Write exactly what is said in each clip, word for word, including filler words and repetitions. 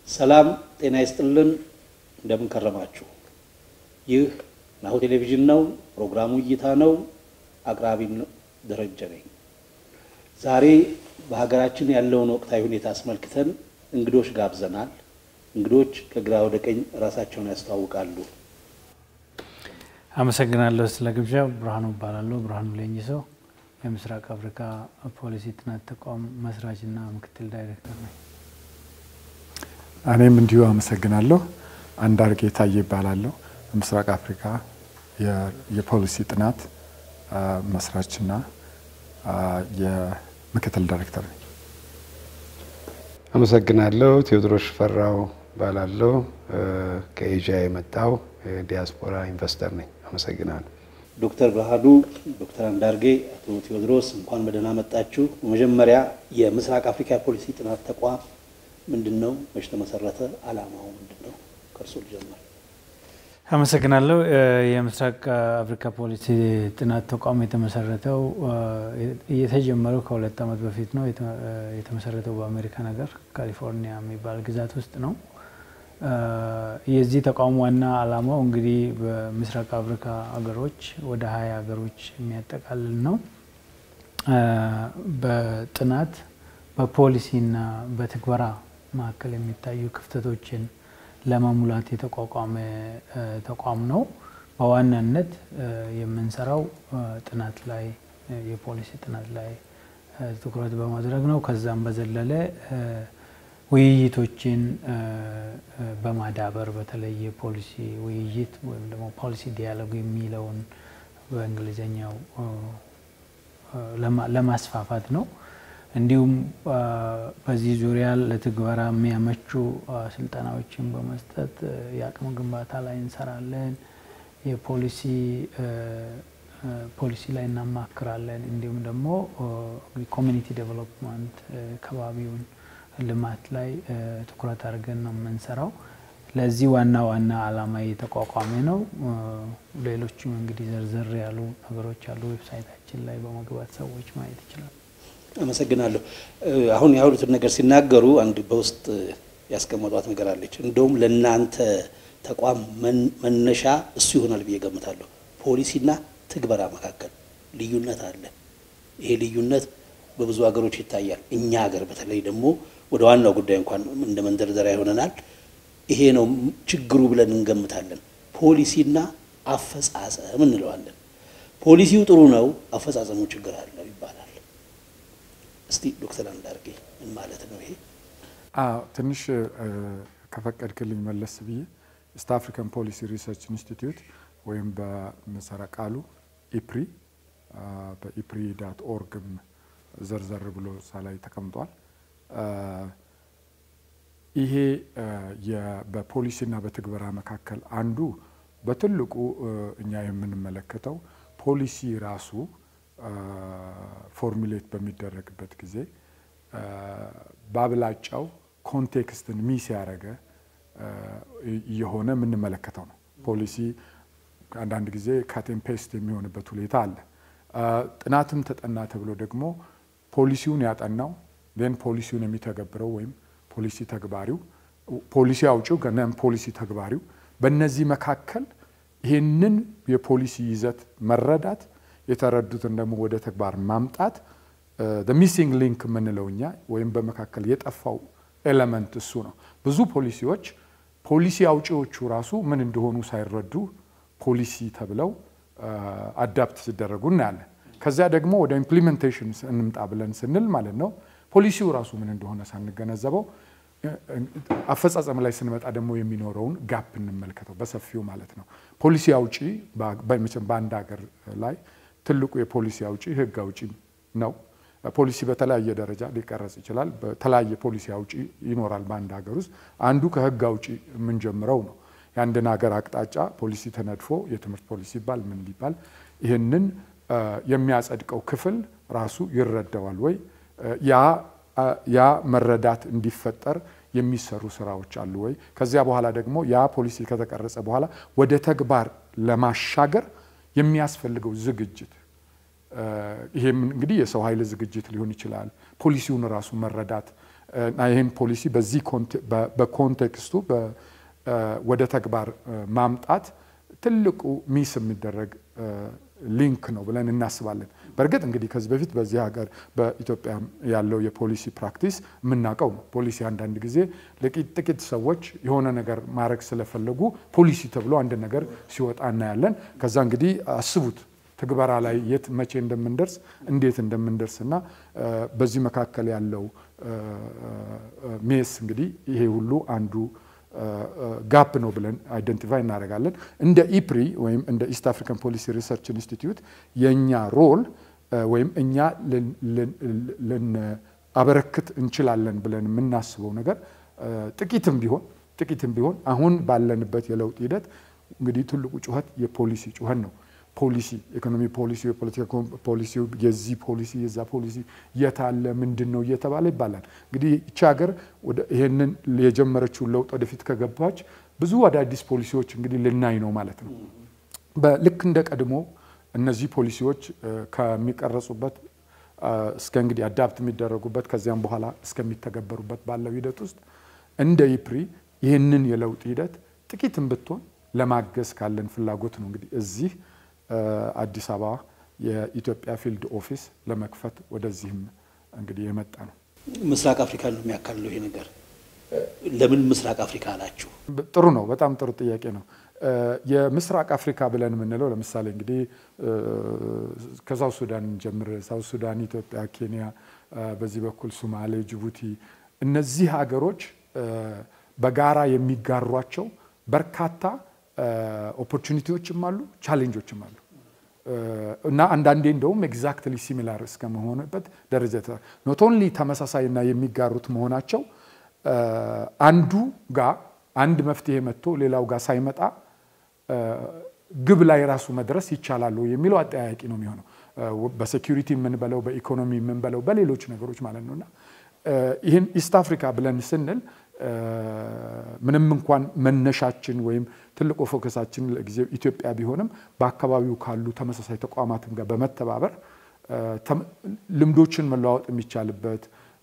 ሰላም ጤና ይስጥልን እንደምን ከረማችሁ ይህ ናሁ ቴሌቪዥን ነው ፕሮግራሙ እይታ ነው አቅራቢ ደረጀ ነኝ ዛሬ በሀገራችን ያለውን ወቅታዊ ሁኔታ አስመልክተን እንግዶች ጋብዘናል እንግዶች ከግራ ወደ ቀኝ ራሳቸውን ያስተዋውቃሉ አመሰግናለሁ ስለግብዣው ብርሃኑ ባላለው ብርሃኑ ለኝሶ የምስራቅ አፍሪካ ፖሊሲ ጥናት ተቋም መስራችና ምክትል ዳይሬክተር ነኝ እኔም እንዲሁ አመሰግናለሁ አንዳርጌ ታዬ ይባላልው ምስራቅ አፍሪካ የፖሊሲ ጥናት መስራችና የምክትል ዳይሬክተር ነኝ አመሰግናለሁ ቴዎድሮስ ፈራው ባላለው ከኤዥያ የመጣው ዲያስፖራ ኢንቨስተር ነኝ አመሰግናለሁ ዶክተር ብርሃኑ ዶክተር አንዳርጌ አቶ ቴዎድሮስ እንኳን በደህና መጣችሁ መጀመሪያ የምስራቅ አፍሪካ ፖሊሲ ጥናት ተቋም ምንድነው መች ተመሰረተ አላማው ምንድነው ከርሶ ልጀምር አመሰግናለሁ የምስራቅ አፍሪካ ፖሊሲ ጥናት ተቋም የተመሰረተው የተጀመረው ከሁለት ዓመት በፊት ነው የተመሰረተው በአሜሪካ ነገር ካሊፎርኒያ የሚባል ግዛት ውስጥ ነው የዚህ ተቋም ዋና አላማው እንግዲህ በምስራቅ አፍሪካ ሀገሮች ወደ ሃያ ሀገሮች የሚያጠቃልል ነው በጥናት በፖሊሲና በትግበራ ማከለ የሚታዩ ክፍተቶችን ለማሙላት የተቋቋመ ተቋም ነው በዋናነት የምንሰራው ጥናት ላይ የፖሊሲ ጥናት ላይ ትኩረት በማድረግ ነው ከዛም በዘለለ ውይይቶችን በማዳበር በተለይ የፖሊሲ ውይይት ወይም ደግሞ ፖሊሲ ዲያሎግ የሚለውን በእንግሊዘኛው ለማስፋፋት ነው እንዲሁም በዚህ ዙሪያ ለትግበራ የሚያመቹ ስልጠናዎችን በመስጠት የአቅም ግንባታ ላይ እንሰራለን የፖሊሲ ፖሊሲ ላይ እናማክራለን እንዲሁም ደግሞ ኮሚኒቲ ዴቨሎፕመንት ከባቢውን ልማት ላይ ትኩረት አድርገን ነው የምንሰራው ለዚህ ዋና ዋና አላማ የተቋቋመ ነው ሌሎችም እንግዲህ ዘርዘር ያሉ ነገሮች አሉ ዌብሳይታችን ላይ በመግባት ሰዎች ማየት ይችላሉ አመሰግናለሁ አሁን ያሉት ነገር ሲናገሩ አንድ በውስጥ ያስቀመጧት ነገር አለች እንደውም ለናንተ ተቋም መነሻ እሱ ይሆናል ብዬ ገምታለሁ ፖሊሲና ትግበራ መካከል ልዩነት አለ ይሄ ልዩነት በብዙ ሀገሮች ይታያል እኛ ሀገር በተለይ ደግሞ ወደ ዋናው ጉዳይ እንኳን እንደ መንደርደሪያ ይሆነናል ይሄ ነው ችግሩ ብለን እንገምታለን ፖሊሲና አፈጻጸም እንለዋለን ፖሊሲው ጥሩ ነው አፈጻጸሙ ችግር አለው ይባላል እስቲ ዶክተር አንዳርጌ ምን ማለት ነው ይሄ አዎ ትንሽ ከፈቀድክልኝ መለስ ብዬ ኢስት አፍሪካን ፖሊሲ ሪሰርች ኢንስቲትዩት ወይም በመሰረተ ቃሉ ኢፕሪ በኢፕሪ ዶት ኦርግ ዘርዘር ብሎ ሳላይ ተቀምጧል ይሄ በፖሊሲና በትግበራ መካከል አንዱ በትልቁ እኛ የምንመለከተው ፖሊሲ ራሱ ፎርሙሌት በሚደረግበት ጊዜ ባብላጫው ኮንቴክስትን ሚስ ያረገ የሆነ ምን መለከተው ነው ፖሊሲ አንዳንድ ጊዜ ካት ኤንድ ፔስት የሚሆንበት ሁኔታ አለ ጥናትም ተጠና ተብሎ ደግሞ ፖሊሲውን ያጠናው then ፖሊሲውን የሚተገብረው ወይም ፖሊሲ ተግባሪው ፖሊሲ አውጪው ገናም ፖሊሲ ተግባሪው በእነዚህ መካከል ይሄንን የፖሊሲ ይዘት መረዳት የተረዱትን ደግሞ ወደ ተግባር ማምጣት the missing link ምንለውኛ ወይም በመካከል የጠፋው ኤሌመንት እሱ ነው ብዙ ፖሊሲዎች ፖሊሲ አውጪዎቹ ራሱ ምን እንደሆኑ ሳይረዱ ፖሊሲ ተብለው አዳፕት ሲደረጉ እናያለን ከዛ ደግሞ ወደ ኢምፕሊሜንቴሽን እንምጣ ብለን ስንል ማለት ነው ፖሊሲው ራሱ ምን እንደሆነ ሳንገነዘበው አፈጻጸም ላይ ስንመጣ ደግሞ የሚኖረውን ጋፕ እንመልከተው በሰፊው ማለት ነው ፖሊሲ አውጪ በመቼም ባንድ ሀገር ላይ ትልቁ የፖሊሲ አውጪ ህግ አውጪ ነው ፖሊሲ በተለያየ ደረጃ ሊቀረጽ ይችላል በተለያየ ፖሊሲ አውጪ ይኖራል ባንድ ሀገር ውስጥ አንዱ ከህግ አውጪ ምን ጀምረው ነው ያንደና ሀገር አቅጣጫ ፖሊሲ ተነድፎ የትምህርት ፖሊሲ ይባል ምን ሊባል ይሄንን የሚያጸድቀው ክፍል ራሱ ይረዳዋል ወይ ያ ያ መረዳት እንዲፈጠር የሚሰሩ ስራዎች አሉ ወይ ከዚያ በኋላ ደግሞ ያ ፖሊሲ ከተቀረጸ በኋላ ወደ ተግባር ለማሻገር የሚያስፈልገው ዝግጅት ይሄም እንግዲህ የሰው ኃይል ዝግጅት ሊሆን ይችላል ፖሊሲውን ራሱ መረዳት እና ይህን ፖሊሲ በዚህ በኮንቴክስቱ ወደ ተግባር ማምጣት ትልቁ ሚስ የሚደረግ ሊንክ ነው ብለን እናስባለን። በርግጥ እንግዲህ ከዚህ በፊት በዚህ ሀገር በኢትዮጵያ ያለው የፖሊሲ ፕራክቲስ የምናውቀው ነው። ፖሊሲ አንዳንድ ጊዜ ጥቂት ሰዎች የሆነ ነገር ማድረግ ስለፈለጉ ፖሊሲ ተብሎ አንድ ነገር ሲወጣ እናያለን። ከዛ እንግዲህ አስቡት ትግበራ ላይ የት መቼ እንደምንደርስ እንዴት እንደምንደርስና በዚህ መካከል ያለው ሜስ እንግዲህ ይሄ ሁሉ አንዱ ጋፕ ነው ብለን አይደንቲፋይ እናደርጋለን። እንደ ኢፕሪ ወይም እንደ ኢስት አፍሪካን ፖሊሲ ሪሰርች ኢንስቲትዩት የኛ ሮል ወይም እኛ ልናበረክት እንችላለን ብለን የምናስበው ነገር ጥቂትም ቢሆን ጥቂትም ቢሆን አሁን ባለንበት የለውጥ ሂደት እንግዲህ ትልቁ ጩኸት የፖሊሲ ጩኸት ነው። ፖሊሲ ኢኮኖሚ ፖሊሲ የፖለቲካ ፖሊሲ የዚህ ፖሊሲ የዛ ፖሊሲ የታለ ምንድነው እየተባለ ይባላል። እንግዲህ እቺ ሀገር ወደ ይሄንን የጀመረችው ለውጥ ወደፊት ከገባች ብዙ አዳዲስ ፖሊሲዎች እንግዲህ ልናይ ነው ማለት ነው። በልክ እንደ ቀድሞ እነዚህ ፖሊሲዎች ከሚቀረጹበት እስከ እንግዲህ አዳፕት የሚደረጉበት ከዚያም በኋላ እስከሚተገበሩበት ባለው ሂደት ውስጥ እንደ ኢፕሪ ይሄንን የለውጥ ሂደት ጥቂትም ብትሆን ለማገዝ ካለን ፍላጎት ነው እንግዲህ እዚህ አዲስ አበባ የኢትዮጵያ ፊልድ ኦፊስ ለመክፈት ወደዚህም እንግዲህ የመጣ ነው። ምስራቅ አፍሪካ ነው የሚያካልለው ይሄ ነገር። ለምን ምስራቅ አፍሪካ አላችሁ? ጥሩ ነው፣ በጣም ጥሩ ጥያቄ ነው። የምስራቅ አፍሪካ ብለን የምንለው ለምሳሌ እንግዲህ ከሳውት ሱዳን ጀምር ሳውት ሱዳን፣ ኢትዮጵያ፣ ኬንያ፣ በዚህ በኩል ሶማሌ፣ ጅቡቲ እነዚህ ሀገሮች በጋራ የሚጋሯቸው በርካታ ኦፖርቹኒቲዎችም አሉ ቻሌንጆችም አሉ እና አንዳንዴ እንደውም ኤግዛክትሊ ሲሚላር እስከመሆንበት ደረጃ ኖት ኦንሊ ተመሳሳይና የሚጋሩት መሆናቸው አንዱ ጋር አንድ መፍትሄ መጥቶ ሌላው ጋር ሳይመጣ ግብ ላይ ራሱ መድረስ ይቻላል የሚለው አጠያያቂ ነው የሚሆነው። በሴኩሪቲ ምን በለው በኢኮኖሚ ምን በለው በሌሎች ነገሮች ማለት ነውና ይሄን ኢስት አፍሪካ ብለን ስንል ምንም እንኳን መነሻችን ወይም ትልቁ ፎከሳችን ለጊዜው ኢትዮጵያ ቢሆንም በአካባቢው ካሉ ተመሳሳይ ተቋማትም ጋር በመተባበር ልምዶችን መለዋወጥ የሚቻልበት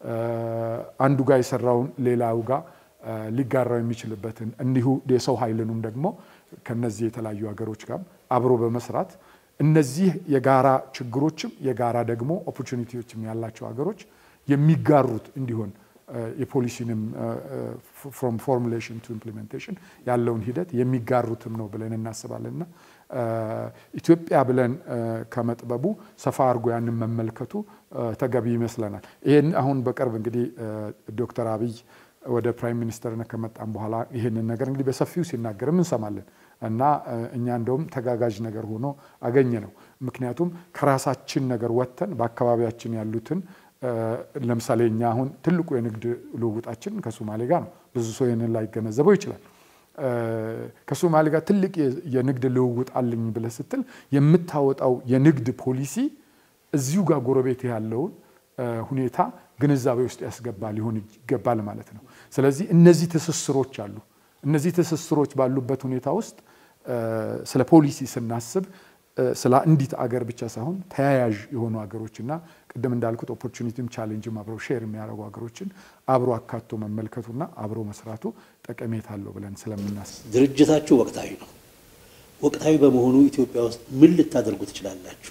አንዱ ጋር የሰራውን ሌላው ጋር ሊጋራው የሚችልበትን እንዲሁ የሰው ኃይልንም ደግሞ ከነዚህ የተለያዩ ሀገሮች ጋር አብሮ በመስራት እነዚህ የጋራ ችግሮችም የጋራ ደግሞ ኦፖርቹኒቲዎችም ያላቸው ሀገሮች የሚጋሩት እንዲሆን የፖሊሲንም from formulation to implementation ያለውን ሂደት የሚጋሩትም ነው ብለን እናስባለንና ኢትዮጵያ ብለን ከመጥበቡ ሰፋ አርጎ ያንን መመልከቱ ተገቢ ይመስለናል። ይሄን አሁን በቅርብ እንግዲህ ዶክተር አብይ ወደ ፕራይም ሚኒስተርነት ከመጣን በኋላ ይሄንን ነገር እንግዲህ በሰፊው ሲናገርም እንሰማለን እና እኛ እንደውም ተጋጋጅ ነገር ሆኖ አገኘ ነው። ምክንያቱም ከራሳችን ነገር ወጥተን በአካባቢያችን ያሉትን ለምሳሌ እኛ አሁን ትልቁ የንግድ ልውውጣችን ከሶማሌ ጋር ነው። ብዙ ሰው ይሄንን ላይ ገነዘበው ይችላል። ከሶማሌ ጋር ትልቅ የንግድ ልውውጥ አለኝ ብለ ስትል የምታወጣው የንግድ ፖሊሲ እዚሁ ጋር ጎረቤት ያለውን ሁኔታ ግንዛቤ ውስጥ ያስገባል ሊሆን ይገባል ማለት ነው። ስለዚህ እነዚህ ትስስሮች አሉ። እነዚህ ትስስሮች ባሉበት ሁኔታ ውስጥ ስለ ፖሊሲ ስናስብ ስለ እንዲት አገር ብቻ ሳይሆን ተያያዥ የሆኑ አገሮችና ቀደም እንዳልኩት ኦፖርቹኒቲም ቻሌንጅም አብረው ሼር የሚያደርጉ አገሮችን አብሮ አካቶ መመልከቱና አብሮ መስራቱ ጠቀሜታ አለው ብለን ስለምናስብ ድርጅታችሁ ወቅታዊ ነው። ወቅታዊ በመሆኑ ኢትዮጵያ ውስጥ ምን ልታደርጉ ትችላላችሁ?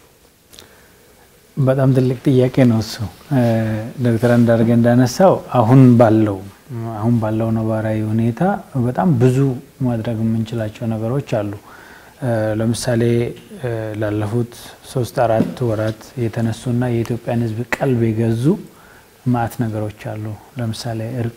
በጣም ትልቅ ጥያቄ ነው እሱ። ዶክተር አንዳርገ እንዳነሳው አሁን ባለው አሁን ባለው ነባራዊ ሁኔታ በጣም ብዙ ማድረግ የምንችላቸው ነገሮች አሉ። ለምሳሌ ላለፉት ሶስት አራት ወራት የተነሱና የኢትዮጵያን ሕዝብ ቀልብ የገዙ ማት ነገሮች አሉ። ለምሳሌ እርቅ፣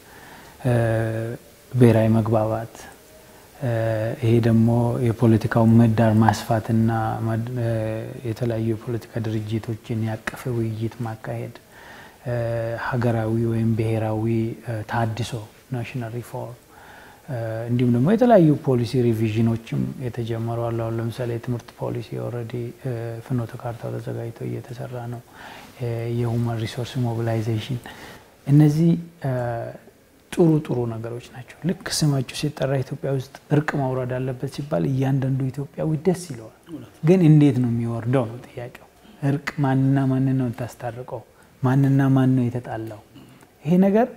ብሔራዊ መግባባት፣ ይሄ ደግሞ የፖለቲካው ምህዳር ማስፋትና የተለያዩ የፖለቲካ ድርጅቶችን ያቀፈ ውይይት ማካሄድ፣ ሀገራዊ ወይም ብሔራዊ ታድሶ ናሽናል ሪፎርም እንዲሁም ደግሞ የተለያዩ ፖሊሲ ሪቪዥኖችም የተጀመሩ አሉ። ለምሳሌ የትምህርት ፖሊሲ ኦልሬዲ ፍኖተ ካርታው ተዘጋጅቶ እየተሰራ ነው። የሁማን ሪሶርስ ሞቢላይዜሽን እነዚህ ጥሩ ጥሩ ነገሮች ናቸው። ልክ ስማቸው ሲጠራ ኢትዮጵያ ውስጥ እርቅ ማውረድ አለበት ሲባል እያንዳንዱ ኢትዮጵያዊ ደስ ይለዋል። ግን እንዴት ነው የሚወርደው ነው ጥያቄው። እርቅ ማንና ማን ነው ታስታርቀው? ማንና ማን ነው የተጣላው? ይሄ ነገር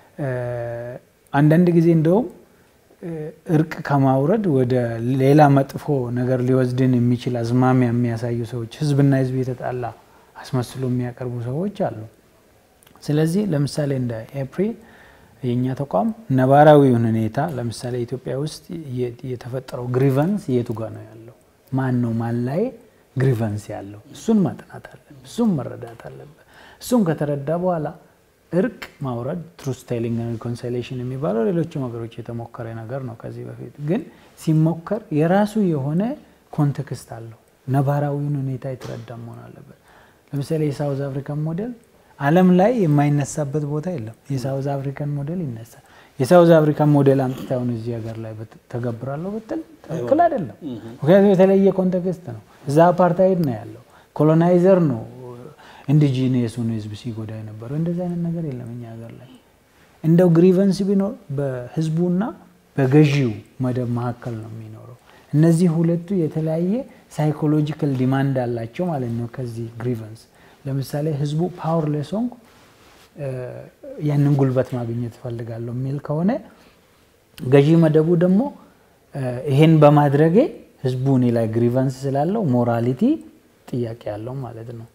አንዳንድ ጊዜ እንደውም እርቅ ከማውረድ ወደ ሌላ መጥፎ ነገር ሊወስድን የሚችል አዝማሚያ የሚያሳዩ ሰዎች ህዝብና ህዝብ የተጣላ አስመስሎ የሚያቀርቡ ሰዎች አሉ። ስለዚህ ለምሳሌ እንደ ኤፕሪል የኛ ተቋም ነባራዊውን ሁኔታ ለምሳሌ ኢትዮጵያ ውስጥ የተፈጠረው ግሪቨንስ የቱ ጋር ነው ያለው፣ ማን ነው ማን ላይ ግሪቨንስ ያለው፣ እሱን ማጥናት አለበት፣ እሱን መረዳት አለበት። እሱን ከተረዳ በኋላ እርቅ ማውረድ ትሩዝ ቴሊንግ እና ሪኮንሲሊዬሽን የሚባለው ሌሎችም ሀገሮች የተሞከረ ነገር ነው። ከዚህ በፊት ግን ሲሞከር የራሱ የሆነ ኮንቴክስት አለው፣ ነባራዊውን ሁኔታ የተረዳ መሆን አለበት። ለምሳሌ የሳውዝ አፍሪካን ሞዴል ዓለም ላይ የማይነሳበት ቦታ የለም። የሳውዝ አፍሪካን ሞዴል ይነሳል። የሳውዝ አፍሪካን ሞዴል አምጥተው እዚህ ሀገር ላይ ተገብራለሁ ብትል ትክክል አይደለም። ምክንያቱም የተለየ ኮንቴክስት ነው። እዛ አፓርታይድ ነው ያለው፣ ኮሎናይዘር ነው ኢንዲጂነሱን ህዝብ ሲጎዳ የነበረው። እንደዚህ አይነት ነገር የለም እኛ ሀገር ላይ። እንደው ግሪቨንስ ቢኖር በህዝቡና በገዢው መደብ መካከል ነው የሚኖረው። እነዚህ ሁለቱ የተለያየ ሳይኮሎጂካል ዲማንድ አላቸው ማለት ነው ከዚህ ግሪቨንስ። ለምሳሌ ህዝቡ ፓወርሌስ ሆንኩ ያንን ጉልበት ማግኘት ፈልጋለሁ የሚል ከሆነ ገዢ መደቡ ደግሞ ይሄን በማድረግ ህዝቡ እኔ ላይ ግሪቨንስ ስላለው ሞራሊቲ ጥያቄ ያለው ማለት ነው።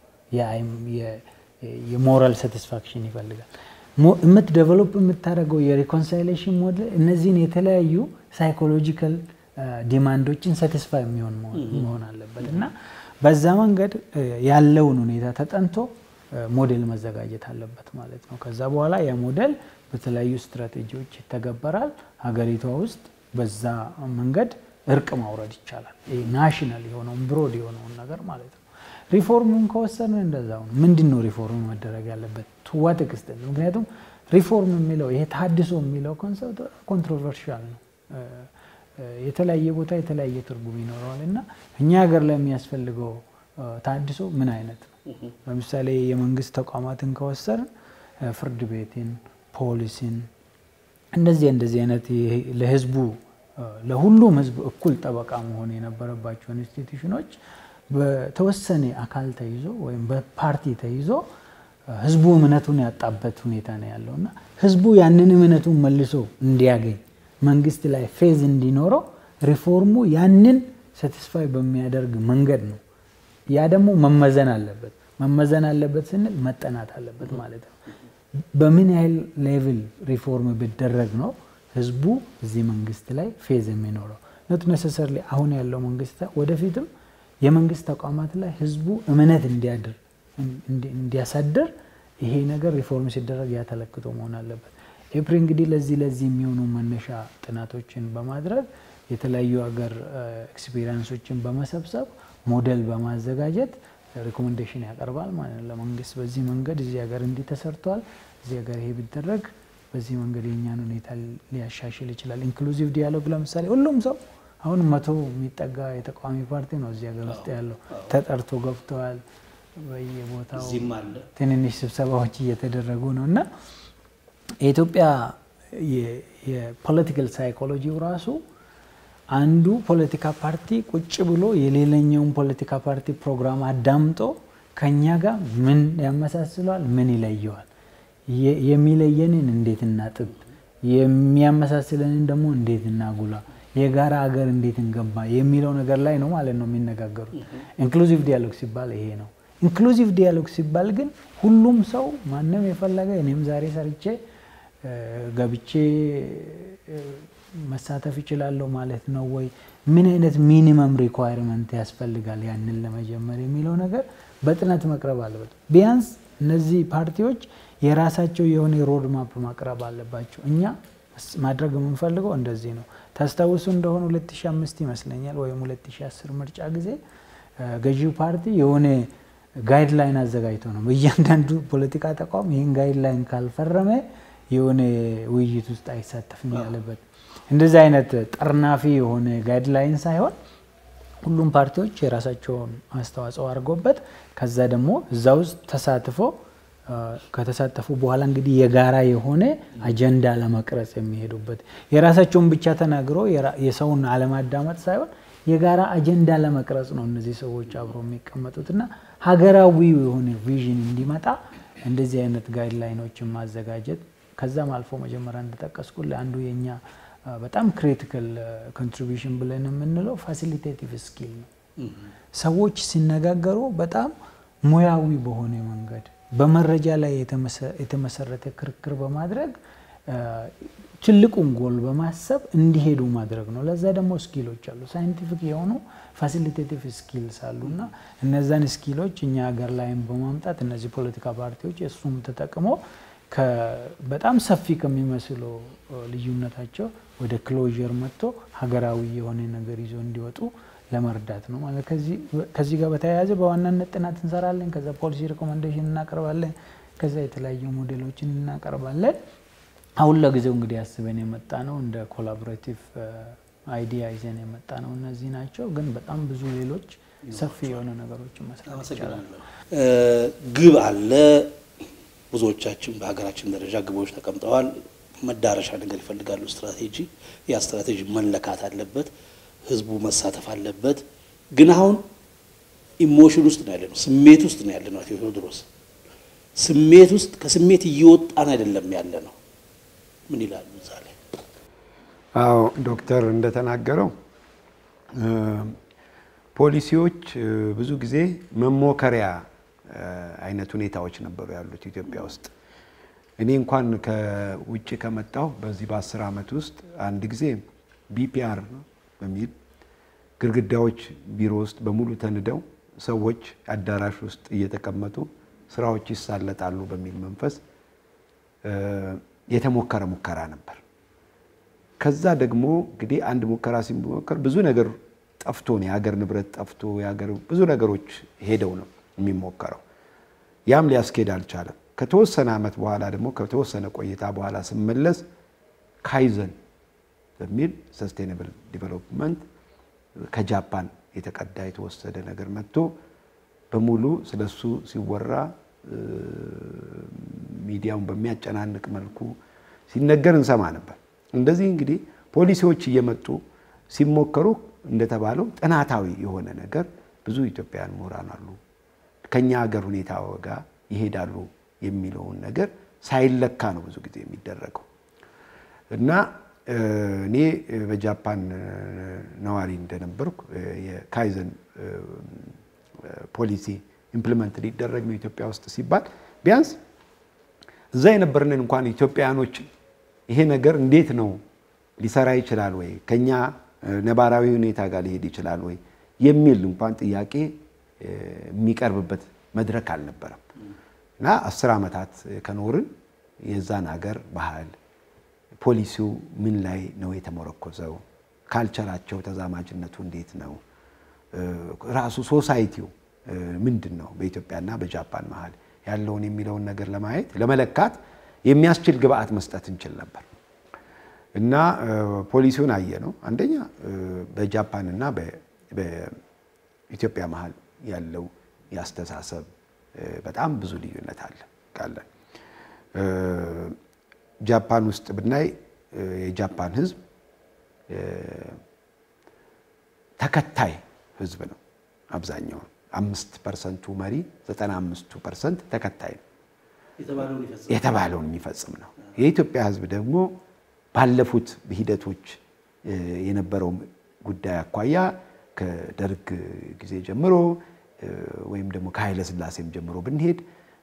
የሞራል ሳቲስፋክሽን ይፈልጋል። እምት ዴቨሎፕ የምታደርገው የሪኮንሲሊዬሽን ሞዴል እነዚህን የተለያዩ ሳይኮሎጂካል ዲማንዶችን ሳቲስፋይ የሚሆን መሆን አለበት እና በዛ መንገድ ያለውን ሁኔታ ተጠንቶ ሞዴል መዘጋጀት አለበት ማለት ነው። ከዛ በኋላ ያ ሞዴል በተለያዩ ስትራቴጂዎች ይተገበራል። ሀገሪቷ ውስጥ በዛ መንገድ እርቅ ማውረድ ይቻላል። ይሄ ናሽናል የሆነው ብሮድ የሆነው ነገር ማለት ነው። ሪፎርሙን ከወሰነ እንደዛው ነው። ምንድነው ሪፎርም መደረግ ያለበት ቱ ዋት ኤክስቴንት? ምክንያቱም ሪፎርም የሚለው ይሄ ታድሶ የሚለው ኮንሰፕት ኮንትሮቨርሻል ነው። የተለያየ ቦታ የተለያየ ትርጉም ይኖረዋል እና እኛ ሀገር ላይ የሚያስፈልገው ታድሶ ምን አይነት ነው? ለምሳሌ የመንግስት ተቋማትን ከወሰን ፍርድ ቤትን፣ ፖሊስን እንደዚህ እንደዚህ አይነት ለህዝቡ ለሁሉም ህዝብ እኩል ጠበቃ መሆን የነበረባቸው ኢንስቲትዩሽኖች በተወሰነ አካል ተይዞ ወይም በፓርቲ ተይዞ ህዝቡ እምነቱን ያጣበት ሁኔታ ነው ያለውና ህዝቡ ያንን እምነቱን መልሶ እንዲያገኝ መንግስት ላይ ፌዝ እንዲኖረው ሪፎርሙ ያንን ሳቲስፋይ በሚያደርግ መንገድ ነው። ያ ደግሞ መመዘን አለበት። መመዘን አለበት ስንል መጠናት አለበት ማለት ነው። በምን ያህል ሌቭል ሪፎርም ቢደረግ ነው ህዝቡ እዚህ መንግስት ላይ ፌዝ የሚኖረው? ኖት ኔሰሰርሊ አሁን ያለው መንግስት ወደፊትም የመንግስት ተቋማት ላይ ህዝቡ እምነት እንዲያድር እንዲያሳድር ይሄ ነገር ሪፎርም ሲደረግ ያተለክቶ መሆን አለበት። ኤፕሪል እንግዲህ ለዚህ ለዚህ የሚሆኑ መነሻ ጥናቶችን በማድረግ የተለያዩ ሀገር ኤክስፒሪየንሶችን በመሰብሰብ ሞዴል በማዘጋጀት ሪኮሜንዴሽን ያቀርባል ማለት ነው ለመንግስት። በዚህ መንገድ እዚህ ሀገር እንዲህ ተሰርቷል፣ እዚህ ሀገር ይሄ ቢደረግ በዚህ መንገድ የኛን ሁኔታ ሊያሻሽል ይችላል። ኢንክሉሲቭ ዲያሎግ ለምሳሌ ሁሉም ሰው አሁን መቶ የሚጠጋ የተቃዋሚ ፓርቲ ነው እዚህ ሀገር ውስጥ ያለው ተጠርቶ ገብተዋል። በየቦታው ትንንሽ ስብሰባዎች እየተደረጉ ነው እና የኢትዮጵያ የፖለቲካል ሳይኮሎጂው ራሱ አንዱ ፖለቲካ ፓርቲ ቁጭ ብሎ የሌላኛውን ፖለቲካ ፓርቲ ፕሮግራም አዳምጦ ከኛ ጋር ምን ያመሳስለዋል፣ ምን ይለየዋል፣ የሚለየንን እንዴት እናጥብ፣ የሚያመሳስለንን ደግሞ እንዴት እናጉላ፣ የጋራ ሀገር እንዴት እንገባ የሚለው ነገር ላይ ነው ማለት ነው የሚነጋገሩት። ኢንክሉሲቭ ዲያሎግ ሲባል ይሄ ነው። ኢንክሉሲቭ ዲያሎግ ሲባል ግን ሁሉም ሰው ማንም የፈለገ እኔም ዛሬ ሰርቼ ገብቼ መሳተፍ ይችላልው ማለት ነው ወይ? ምን አይነት ሚኒመም ሪኳየርመንት ያስፈልጋል ያንን ለመጀመር የሚለው ነገር በጥናት መቅረብ አለበት። ቢያንስ እነዚህ ፓርቲዎች የራሳቸው የሆነ ሮድ ማፕ ማቅረብ አለባቸው። እኛ ማድረግ የምንፈልገው እንደዚህ ነው። ታስታውሱ እንደሆነ ሁለት ሺህ አምስት ይመስለኛል ወይም ሁለት ሺህ አስር ምርጫ ጊዜ ገዢው ፓርቲ የሆነ ጋይድላይን አዘጋጅቶ ነው በእያንዳንዱ ፖለቲካ ተቋም ይሄን ጋይድላይን ካልፈረመ የሆነ ውይይት ውስጥ አይሳተፍም ያለበት። እንደዚህ አይነት ጠርናፊ የሆነ ጋይድላይን ሳይሆን ሁሉም ፓርቲዎች የራሳቸውን አስተዋጽኦ አድርጎበት ከዛ ደግሞ እዛ ውስጥ ተሳትፎ ከተሳተፉ በኋላ እንግዲህ የጋራ የሆነ አጀንዳ ለመቅረጽ የሚሄዱበት የራሳቸውን ብቻ ተናግሮ የሰውን አለማዳመጥ ሳይሆን የጋራ አጀንዳ ለመቅረጽ ነው እነዚህ ሰዎች አብሮ የሚቀመጡትና ሀገራዊ የሆነ ቪዥን እንዲመጣ እንደዚህ አይነት ጋይድላይኖችን ማዘጋጀት ከዛም አልፎ መጀመሪያ እንደተጠቀስኩት ለአንዱ የኛ በጣም ክሪቲካል ኮንትሪቢዩሽን ብለን የምንለው ፋሲሊቴቲቭ ስኪል ነው። ሰዎች ሲነጋገሩ በጣም ሙያዊ በሆነ መንገድ በመረጃ ላይ የተመሰረተ ክርክር በማድረግ ትልቁን ጎል በማሰብ እንዲሄዱ ማድረግ ነው። ለዛ ደግሞ ስኪሎች አሉ፣ ሳይንቲፊክ የሆኑ ፋሲሊቴቲቭ ስኪልስ አሉና እነዛን ስኪሎች እኛ ሀገር ላይም በማምጣት እነዚህ ፖለቲካ ፓርቲዎች እሱም ተጠቅሞ በጣም ሰፊ ከሚመስሉ ልዩነታቸው ወደ ክሎዥር መጥቶ ሀገራዊ የሆነ ነገር ይዞ እንዲወጡ ለመርዳት ነው ማለት። ከዚህ ከዚህ ጋር በተያያዘ በዋናነት ጥናት እንሰራለን። ከዛ ፖሊሲ ሪኮመንዴሽን እናቀርባለን። ከዛ የተለያዩ ሞዴሎችን እናቀርባለን። አሁን ለጊዜው እንግዲህ አስበን የመጣ ነው እንደ ኮላቦሬቲቭ አይዲያ ይዘን የመጣ ነው እነዚህ ናቸው። ግን በጣም ብዙ ሌሎች ሰፊ የሆነ ነገሮች መስራት ይቻላል። ግብ አለ። ብዙዎቻችን በሀገራችን ደረጃ ግቦች ተቀምጠዋል። መዳረሻ ነገር ይፈልጋሉ። ስትራቴጂ ያ ስትራቴጂ መለካት አለበት። ህዝቡ መሳተፍ አለበት። ግን አሁን ኢሞሽን ውስጥ ነው ያለነው፣ ስሜት ውስጥ ነው ያለነው። አቶ ቴዎድሮስ ስሜት ውስጥ ከስሜት እየወጣን አይደለም ያለነው። ምን ይላሉ ዛሬ? አዎ ዶክተር እንደተናገረው ፖሊሲዎች ብዙ ጊዜ መሞከሪያ አይነት ሁኔታዎች ነበሩ ያሉት ኢትዮጵያ ውስጥ። እኔ እንኳን ከውጭ ከመጣው በዚህ በአስር አመት ውስጥ አንድ ጊዜ ቢፒአር በሚል ግርግዳዎች ቢሮ ውስጥ በሙሉ ተንደው ሰዎች አዳራሽ ውስጥ እየተቀመጡ ስራዎች ይሳለጣሉ በሚል መንፈስ የተሞከረ ሙከራ ነበር። ከዛ ደግሞ እንግዲህ አንድ ሙከራ ሲሞከር ብዙ ነገር ጠፍቶ ነው፣ የሀገር ንብረት ጠፍቶ የሀገር ብዙ ነገሮች ሄደው ነው የሚሞከረው። ያም ሊያስኬድ አልቻለም። ከተወሰነ አመት በኋላ ደግሞ ከተወሰነ ቆይታ በኋላ ስመለስ ካይዘን በሚል ሰስቴኔብል ዲቨሎፕመንት ከጃፓን የተቀዳ የተወሰደ ነገር መጥቶ በሙሉ ስለሱ ሲወራ ሚዲያውን በሚያጨናንቅ መልኩ ሲነገር እንሰማ ነበር። እንደዚህ እንግዲህ ፖሊሲዎች እየመጡ ሲሞከሩ እንደተባለው ጥናታዊ የሆነ ነገር ብዙ ኢትዮጵያውያን ምሁራን አሉ ከኛ ሀገር ሁኔታ ጋር ይሄዳሉ የሚለውን ነገር ሳይለካ ነው ብዙ ጊዜ የሚደረገው። እና እኔ በጃፓን ነዋሪ እንደነበርኩ የካይዘን ፖሊሲ ኢምፕሊመንት ሊደረግ ነው ኢትዮጵያ ውስጥ ሲባል ቢያንስ እዛ የነበርነን እንኳን ኢትዮጵያኖች ይሄ ነገር እንዴት ነው ሊሰራ ይችላል ወይ ከኛ ነባራዊ ሁኔታ ጋር ሊሄድ ይችላል ወይ የሚል እንኳን ጥያቄ የሚቀርብበት መድረክ አልነበረም። እና አስር አመታት ከኖርን የዛን ሀገር ባህል ፖሊሲው ምን ላይ ነው የተመረኮዘው፣ ካልቸራቸው ተዛማጅነቱ እንዴት ነው፣ ራሱ ሶሳይቲው ምንድነው በኢትዮጵያና በጃፓን መሃል ያለውን የሚለውን ነገር ለማየት ለመለካት የሚያስችል ግብአት መስጠት እንችል ነበር። እና ፖሊሲውን አየ ነው አንደኛ በጃፓንና በኢትዮጵያ መሃል ያለው ያስተሳሰብ በጣም ብዙ ልዩነት አለ ካለ ጃፓን ውስጥ ብናይ የጃፓን ህዝብ ተከታይ ህዝብ ነው። አብዛኛው አምስት ፐርሰንት መሪ ዘጠና አምስት ፐርሰንት ተከታይ ነው፣ የተባለውን የሚፈጽም ነው። የኢትዮጵያ ህዝብ ደግሞ ባለፉት ሂደቶች የነበረው ጉዳይ አኳያ ከደርግ ጊዜ ጀምሮ ወይም ደግሞ ከኃይለ ሥላሴም ጀምሮ ብንሄድ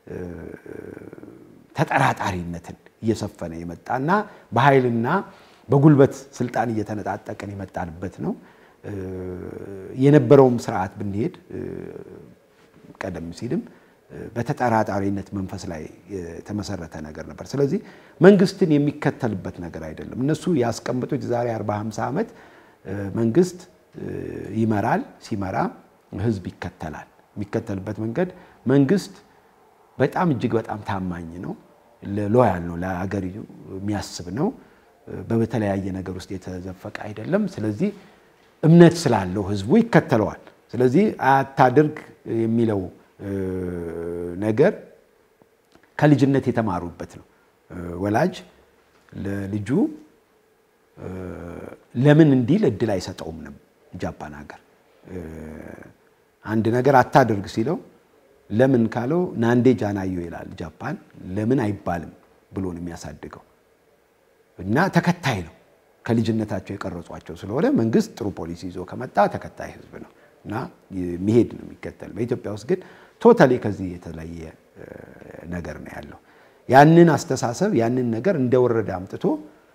ተጠራጣሪነትን እየሰፈነ የመጣና በኃይልና በጉልበት ስልጣን እየተነጣጠቀን የመጣንበት ነው። የነበረውም ስርዓት ብንሄድ ቀደም ሲልም በተጠራጣሪነት መንፈስ ላይ የተመሰረተ ነገር ነበር። ስለዚህ መንግስትን የሚከተልበት ነገር አይደለም። እነሱ ያስቀምጡት ዛሬ አርባ ሃምሳ አመት መንግስት ይመራል፣ ሲመራ ህዝብ ይከተላል። የሚከተልበት መንገድ መንግስት በጣም እጅግ በጣም ታማኝ ነው፣ ሎያል ነው፣ ለሀገር የሚያስብ ነው፣ በተለያየ ነገር ውስጥ የተዘፈቀ አይደለም። ስለዚህ እምነት ስላለው ህዝቡ ይከተለዋል። ስለዚህ አታድርግ የሚለው ነገር ከልጅነት የተማሩበት ነው። ወላጅ ለልጁ ለምን እንዲል እድል አይሰጠውም ነው ጃፓን ሀገር። አንድ ነገር አታድርግ ሲለው ለምን ካለው ናንዴ ጃናዮ ይላል ጃፓን ለምን አይባልም ብሎ ነው የሚያሳድገው እና ተከታይ ነው ከልጅነታቸው የቀረጿቸው ስለሆነ መንግስት ጥሩ ፖሊሲ ይዞ ከመጣ ተከታይ ህዝብ ነው እና የሚሄድ ነው የሚከተል በኢትዮጵያ ውስጥ ግን ቶታሊ ከዚህ የተለየ ነገር ነው ያለው ያንን አስተሳሰብ ያንን ነገር እንደወረደ አምጥቶ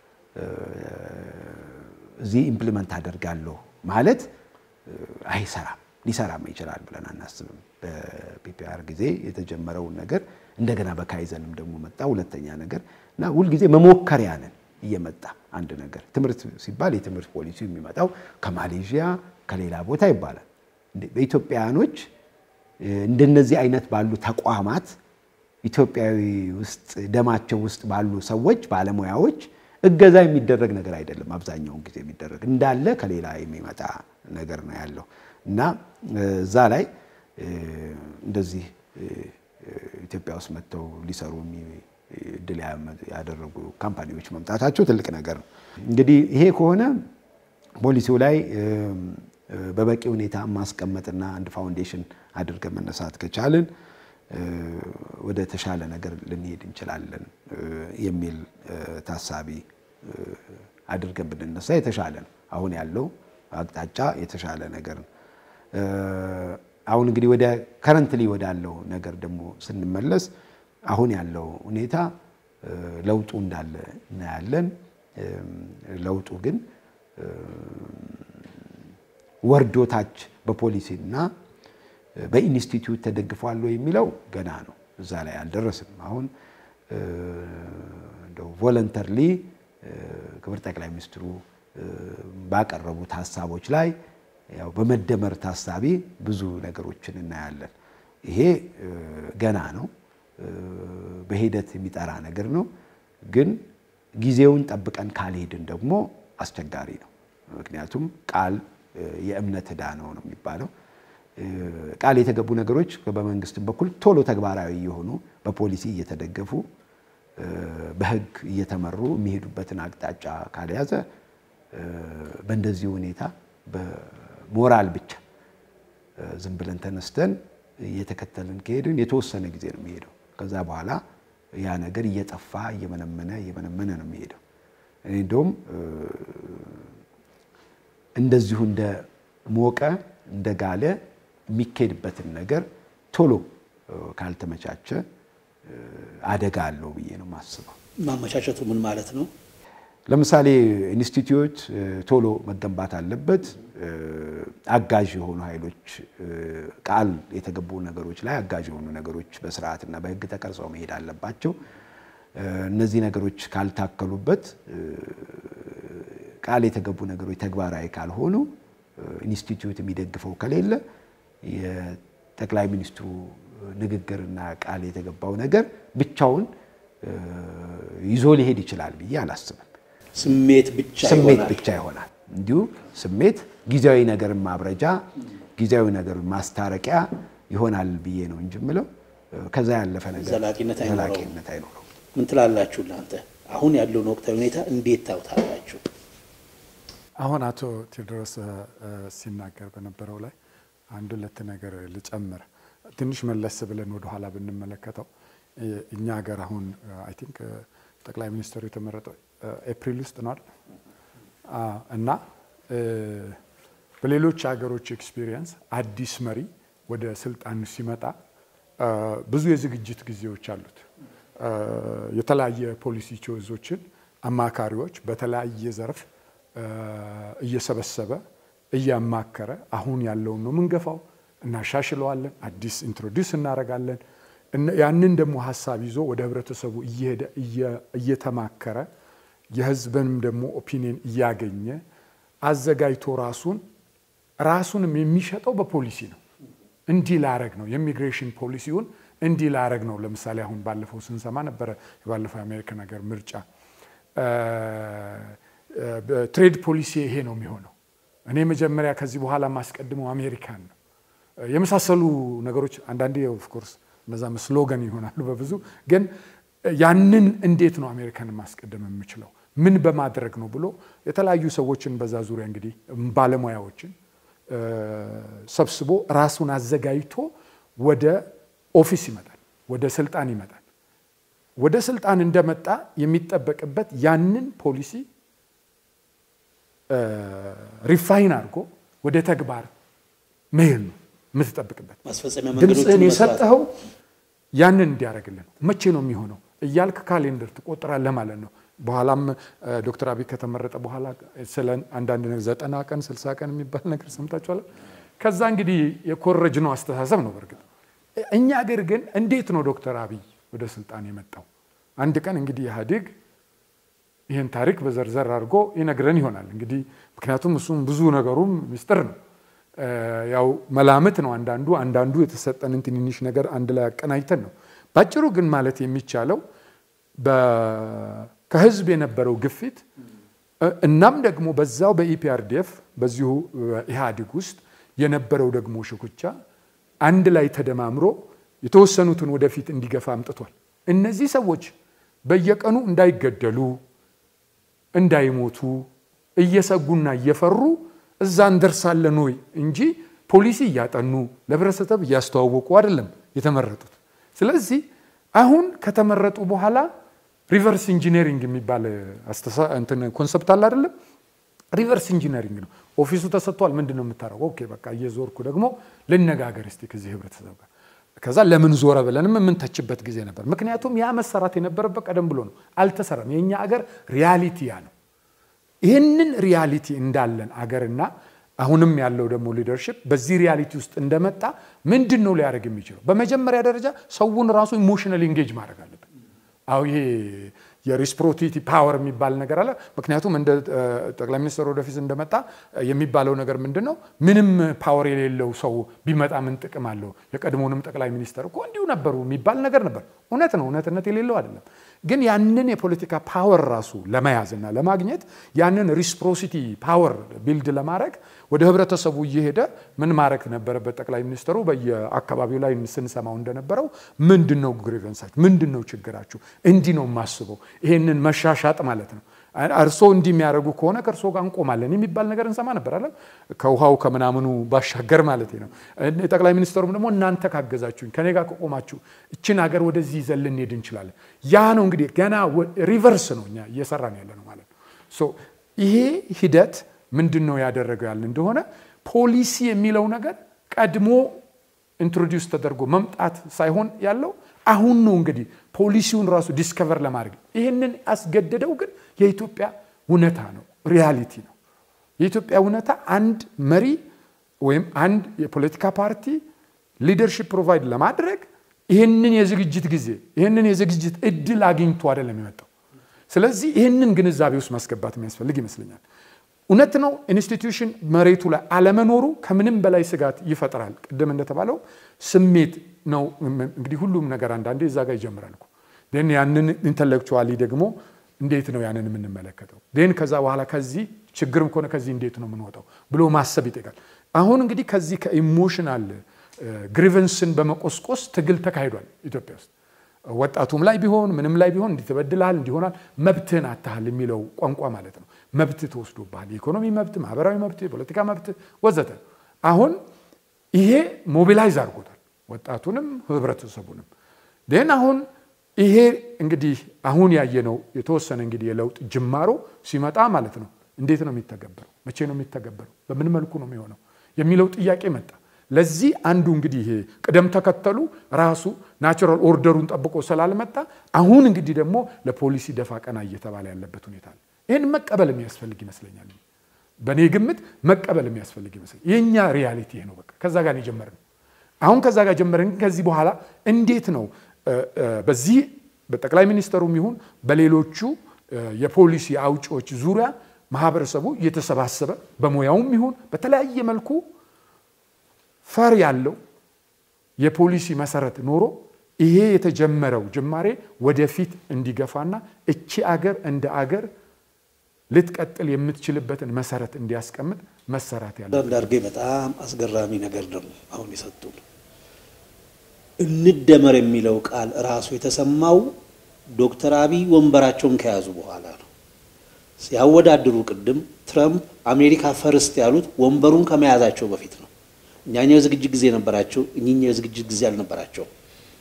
እዚህ ኢምፕሊመንት አደርጋለሁ ማለት አይሰራም ሊሰራም ይችላል ብለን አናስብም በፒፒአር ጊዜ የተጀመረው ነገር እንደገና በካይዘንም ደግሞ መጣ ሁለተኛ ነገር እና ሁሉ ጊዜ መሞከሪያ ነን እየመጣ አንድ ነገር ትምርት ሲባል የትምርት ፖሊሲ የሚመጣው ከማሌዥያ ከሌላ ቦታ ይባላል በኢትዮጵያኖች እንደነዚህ አይነት ባሉ ተቋማት ኢትዮጵያዊ ውስጥ ደማቸው ውስጥ ባሉ ሰዎች ባለሙያዎች እገዛ የሚደረግ ነገር አይደለም አብዛኛው ጊዜ የሚደረግ እንዳለ ከሌላ የሚመጣ ነገር ነው ያለው እና እዛ ላይ እንደዚህ ኢትዮጵያ ውስጥ መጥተው ሊሰሩ ድል ያደረጉ ካምፓኒዎች መምጣታቸው ትልቅ ነገር ነው እንግዲህ ይሄ ከሆነ ፖሊሲው ላይ በበቂ ሁኔታ ማስቀመጥና አንድ ፋውንዴሽን አድርገን መነሳት ከቻልን ወደ ተሻለ ነገር ልንሄድ እንችላለን የሚል ታሳቢ አድርገን ብንነሳ የተሻለ ነው አሁን ያለው አቅጣጫ የተሻለ ነገር ነው አሁን እንግዲህ ወደ ከረንትሊ ወዳለው ነገር ደግሞ ስንመለስ አሁን ያለው ሁኔታ ለውጡ እንዳለ እናያለን ለውጡ ግን ወርዶታች በፖሊሲና በኢንስቲትዩት ተደግፏል የሚለው ገና ነው እዛ ላይ አልደረስም አሁን እንደው ቮለንተርሊ ክብር ጠቅላይ ሚኒስትሩ ባቀረቡት ሐሳቦች ላይ ያው በመደመር ታሳቢ ብዙ ነገሮችን እናያለን ይሄ ገና ነው በሂደት የሚጠራ ነገር ነው ግን ጊዜውን ጠብቀን ካልሄድን ደግሞ አስቸጋሪ ነው ምክንያቱም ቃል የእምነት ዕዳ ነው ነው የሚባለው ቃል የተገቡ ነገሮች በመንግስት በኩል ቶሎ ተግባራዊ የሆኑ በፖሊሲ እየተደገፉ በህግ እየተመሩ የሚሄዱበትን አቅጣጫ ካልያዘ በእንደዚህ ሁኔታ በሞራል ብቻ ዝም ብለን ተነስተን እየተከተልን ከሄድን የተወሰነ ጊዜ ነው የሚሄደው ከዛ በኋላ ያ ነገር እየጠፋ እየመነመነ እየመነመነ ነው የሚሄደው እኔ እንደውም እንደዚሁ እንደ ሞቀ እንደ ጋለ የሚከድበትን ነገር ቶሎ ካልተመቻቸ አደጋ አለው ብዬ ነው ማስበው ማመቻቸቱ ምን ማለት ነው ለምሳሌ ኢንስቲትዩት ቶሎ መገንባት አለበት አጋዥ የሆኑ ኃይሎች ቃል የተገቡ ነገሮች ላይ አጋዥ የሆኑ ነገሮች በስርዓትና በህግ ተቀርጸው መሄድ አለባቸው እነዚህ ነገሮች ካልታከሉበት ቃል የተገቡ ነገሮች ተግባራዊ ካልሆኑ ኢንስቲትዩት የሚደግፈው ከሌለ የጠቅላይ ሚኒስትሩ ንግግርና ቃል የተገባው ነገር ብቻውን ይዞ ሊሄድ ይችላል ብዬ አላስብም ስሜት ብቻ ይሆናል ስሜት ብቻ ይሆናል እንዲሁ ስሜት ጊዜያዊ ነገር ማብረጃ ጊዜያዊ ነገር ማስታረቂያ ይሆናል ብዬ ነው እንጅምለው ከዛ ያለፈ ነገር ዘላቂነት አይኖረው ዘላቂነት አይኖረው ምን ትላላችሁ እናንተ አሁን ያለው ወቅታዊ ሁኔታ እንዴት ታውታላችሁ አሁን አቶ ቴዎድሮስ ሲናገር በነበረው ላይ አንድ ሁለት ነገር ልጨምር ትንሽ መለስ ብለን ወደ ኋላ ብንመለከተው እኛ ሀገር አሁን አይ ቲንክ ጠቅላይ ሚኒስትሩ የተመረጠው ኤፕሪል ውስጥ ነው እና በሌሎች ሀገሮች ኤክስፒሪየንስ አዲስ መሪ ወደ ስልጣን ሲመጣ ብዙ የዝግጅት ጊዜዎች አሉት የተለያየ ፖሊሲ ቾይዞችን አማካሪዎች በተለያየ ዘርፍ እየሰበሰበ እያማከረ አሁን ያለው ነው ምንገፋው እናሻሽለዋለን አዲስ ኢንትሮዲዩስ እናረጋለን ያንን ደግሞ ሐሳብ ይዞ ወደ ህብረተሰቡ እየሄደ እየተማከረ የህዝብንም ደግሞ ኦፒኒየን እያገኘ አዘጋጅቶ ራሱን ራሱንም የሚሸጠው በፖሊሲ ነው እንዲ ላረግ ነው የኢሚግሬሽን ፖሊሲውን እንዲ ላረግ ነው ለምሳሌ አሁን ባለፈው ስንሰማ ነበር ባለፈው አሜሪካ ነገር ምርጫ ትሬድ ፖሊሲ ይሄ ነው የሚሆነው እኔ መጀመሪያ ከዚህ በኋላ ማስቀድመው አሜሪካን ነው የመሳሰሉ ነገሮች አንዳንዴ ኦፍ ኮርስ እነዛ ስሎጋን ይሆናሉ በብዙ ግን ያንን እንዴት ነው አሜሪካን ማስቀደም የምችለው ምን በማድረግ ነው ብሎ የተለያዩ ሰዎችን በዛ ዙሪያ እንግዲህ ባለሙያዎችን ሰብስቦ ራሱን አዘጋጅቶ ወደ ኦፊስ ይመጣል ወደ ስልጣን ይመጣል ወደ ስልጣን እንደመጣ የሚጠበቅበት ያንን ፖሊሲ ሪፋይን አድርጎ ወደ ተግባር መሄድ ነው የምትጠብቅበት ማስፈጸሚያ መንገዶች ድምጽን የሰጠው ያንን እንዲያደርግልን መቼ ነው የሚሆነው እያልክ ካሌንደር ትቆጥራለህ ማለት ነው በኋላም ዶክተር አብይ ከተመረጠ በኋላ ስለ አንዳንድ ነገር ዘጠና ቀን ስልሳ ቀን የሚባል ነገር ሰምታችኋል ከዛ እንግዲህ የኮረጅ ነው አስተሳሰብ ነው በርግጥ እኛ ሀገር ግን እንዴት ነው ዶክተር አብይ ወደ ስልጣን የመጣው አንድ ቀን እንግዲህ ኢህአዴግ ይሄን ታሪክ በዘርዘር አድርጎ ይነግረን ይሆናል እንግዲህ ምክንያቱም እሱም ብዙ ነገሩም ሚስጥር ነው ያው መላምት ነው አንዳንዱ አንዳንዱ የተሰጠንን ትንንሽ ነገር አንድ ላይ አቀናጅተን ነው ባጭሩ ግን ማለት የሚቻለው ከህዝብ የነበረው ግፊት እናም ደግሞ በዛው በኢፒአርዲኤፍ በዚሁ ኢህአዴግ ውስጥ የነበረው ደግሞ ሽኩቻ አንድ ላይ ተደማምሮ የተወሰኑትን ወደፊት እንዲገፋ አምጥቷል እነዚህ ሰዎች በየቀኑ እንዳይገደሉ እንዳይሞቱ እየሰጉና እየፈሩ እዛ እንደርሳለን ወይ እንጂ ፖሊሲ ያጠኑ ለብረሰተብ ያስተዋወቁ አይደለም የተመረጡት ስለዚህ አሁን ከተመረጡ በኋላ ሪቨርስ ኢንጂነሪንግ የሚባል አስተሳ እንትን ኮንሰፕት አለ አይደለም ሪቨርስ ኢንጂነሪንግ ነው ኦፊሱ ተሰጥቷል ምንድነው የምታረገው ኦኬ በቃ እየዞርኩ ደግሞ ለነጋገር እስቲ ከዚህ ህብረተሰብ ጋር ከዛ ለምን ዞረ ብለንም ምን ተችበት ጊዜ ነበር ምክንያቱም ያ መሰራት የነበረበት ቀደም ብሎ ነው አልተሰራም የኛ ሀገር ሪያሊቲ ያ ነው ይሄንን ሪያሊቲ እንዳለን አገርና አሁንም ያለው ደግሞ ሊደርሺፕ በዚህ ሪያሊቲ ውስጥ እንደመጣ ምንድነው ሊያደርግ የሚችለው በመጀመሪያ ደረጃ ሰውን ራሱ ኢሞሽናል ኢንጌጅ ማድረግ አለበት አው ይሄ የሪስፕሮቲቲ ፓወር የሚባል ነገር አለ ምክንያቱም እንደ ጠቅላይ ሚኒስትር ወደፊት እንደመጣ የሚባለው ነገር ምንድነው ምንም ፓወር የሌለው ሰው ቢመጣ ምን ጥቅም አለው የቀድሞውንም ጠቅላይ ሚኒስትር እኮ እንዲሁ ነበሩ የሚባል ነገር ነበር እውነት ነው እውነትነት የሌለው አይደለም ግን ያንን የፖለቲካ ፓወር ራሱ ለመያዝና ለማግኘት ያንን ሪስፕሮሲቲ ፓወር ቢልድ ለማድረግ ወደ ህብረተሰቡ እየሄደ ምን ማድረግ ነበረበት ጠቅላይ ሚኒስትሩ በየአካባቢው ላይ ስንሰማው እንደነበረው ምንድነው ግሪቨንሳችሁ ምንድነው ችግራችሁ እንዲ ነው ማስበው ይሄንን መሻሻጥ ማለት ነው አርሶ እንዲ የሚያረጉ ከሆነ ከርሶ ጋር እንቆማለን የሚባል ነገር እንሰማ ነበር አይደል ከውሃው ከመናምኑ ባሻገር ማለት ነው ጠቅላይ ሚኒስትሩም ደግሞ እናንተ ካገዛችሁኝ ከኔ ጋር ቆማችሁ እቺን ሀገር ወደዚህ ይዘልን ሄድ እንችላለን ያ ነው እንግዲህ ገና ሪቨርስ ነው እኛ እየሰራን ያለነው ማለት ነው ሶ ይሄ ሂደት ምንድነው ያደረገው ያለ እንደሆነ ፖሊሲ የሚለው ነገር ቀድሞ ኢንትሮዲዩስ ተደርጎ መምጣት ሳይሆን ያለው አሁን ነው እንግዲህ ፖሊሲውን ራሱ ዲስከቨር ለማድረግ ይሄንን አስገደደው ግን የኢትዮጵያ ውነታ ነው ሪያሊቲ ነው የኢትዮጵያ ውነታ አንድ መሪ ወይም አንድ የፖለቲካ ፓርቲ ሊደርሺፕ ፕሮቫይድ ለማድረግ ይሄንን የዝግጅት ጊዜ ይሄንን የዝግጅት እድል አግኝቶ አይደለም የመጣው ስለዚህ ይሄንን ግንዛቤ ውስጥ ማስገባት የሚያስፈልግ ይመስለኛል እውነት ነው ኢንስቲትዩሽን መሬቱ ላይ አለመኖሩ ከምንም በላይ ስጋት ይፈጥራል ቀደም እንደተባለው ስሜት ነው እንግዲህ ሁሉም ነገር አንዳንዴ እዛ ጋር ይጀምራል እኮ ደን ያንን ኢንተሌክቹዋሊ ደግሞ እንዴት ነው ያንን የምንመለከተው ደን ከዛ በኋላ ከዚህ ችግርም ኮነ ከዚህ እንዴት ነው የምንወጣው ብሎ ማሰብ ይጠይቃል አሁን እንግዲህ ከዚህ ከኢሞሽናል ግሪቨንስን በመቆስቆስ ትግል ተካሂዷል ኢትዮጵያ ውስጥ ወጣቱም ላይ ቢሆን ምንም ላይ ቢሆን እንዲተበድላል እንዲሆናል መብትህን አታህል የሚለው ቋንቋ ማለት ነው መብት ተወስዶብሃል ኢኮኖሚ መብት ማህበራዊ መብት ፖለቲካ መብት ወዘተ አሁን ይሄ ሞቢላይዝ አድርጎታል ወጣቱንም ህብረተሰቡንም ደን አሁን ይሄ እንግዲህ አሁን ያየነው የተወሰነ እንግዲህ የለውጥ ጅማሮ ሲመጣ ማለት ነው እንዴት ነው የሚተገበረው መቼ ነው የሚተገበረው በምን መልኩ ነው የሚሆነው የሚለው ጥያቄ መጣ ለዚህ አንዱ እንግዲህ ይሄ ቀደም ተከተሉ ራሱ ናቹራል ኦርደሩን ጠብቆ ስላልመጣ አሁን እንግዲህ ደግሞ ለፖሊሲ ደፋ ቀና እየተባለ ያለበት ሁኔታ አለ ይሄን መቀበል የሚያስፈልግ ይመስለኛል በኔ ግምት መቀበል የሚያስፈልግ ይመስል የኛ ሪያሊቲ ነው በቃ ከዛ ጋር ነው አሁን ከዛ ጋር ጀመረን ከዚህ በኋላ እንዴት ነው በዚህ በጠቅላይ ሚኒስትሩም ይሁን በሌሎቹ የፖሊሲ አውጪዎች ዙሪያ ማህበረሰቡ እየተሰባሰበ በሞያውም ይሁን በተለያየ መልኩ ፈር ያለው የፖሊሲ መሰረት ኖሮ ይሄ የተጀመረው ጅማሬ ወደፊት እንዲገፋና እቺ አገር እንደ አገር ልትቀጥል የምትችልበትን መሰረት እንዲያስቀምጥ መሰራት ያለው ዳርጌ በጣም አስገራሚ ነገር ነው አሁን ይሰጡን እንደመር የሚለው ቃል ራሱ የተሰማው ዶክተር አብይ ወንበራቸውን ከያዙ በኋላ ነው ሲያወዳድሩ ቅድም ትራምፕ አሜሪካ ፈርስት ያሉት ወንበሩን ከመያዛቸው በፊት ነው እኛኛው ዝግጅት ጊዜ ነበራቸው እኛኛው ዝግጅት ጊዜ አልነበራቸው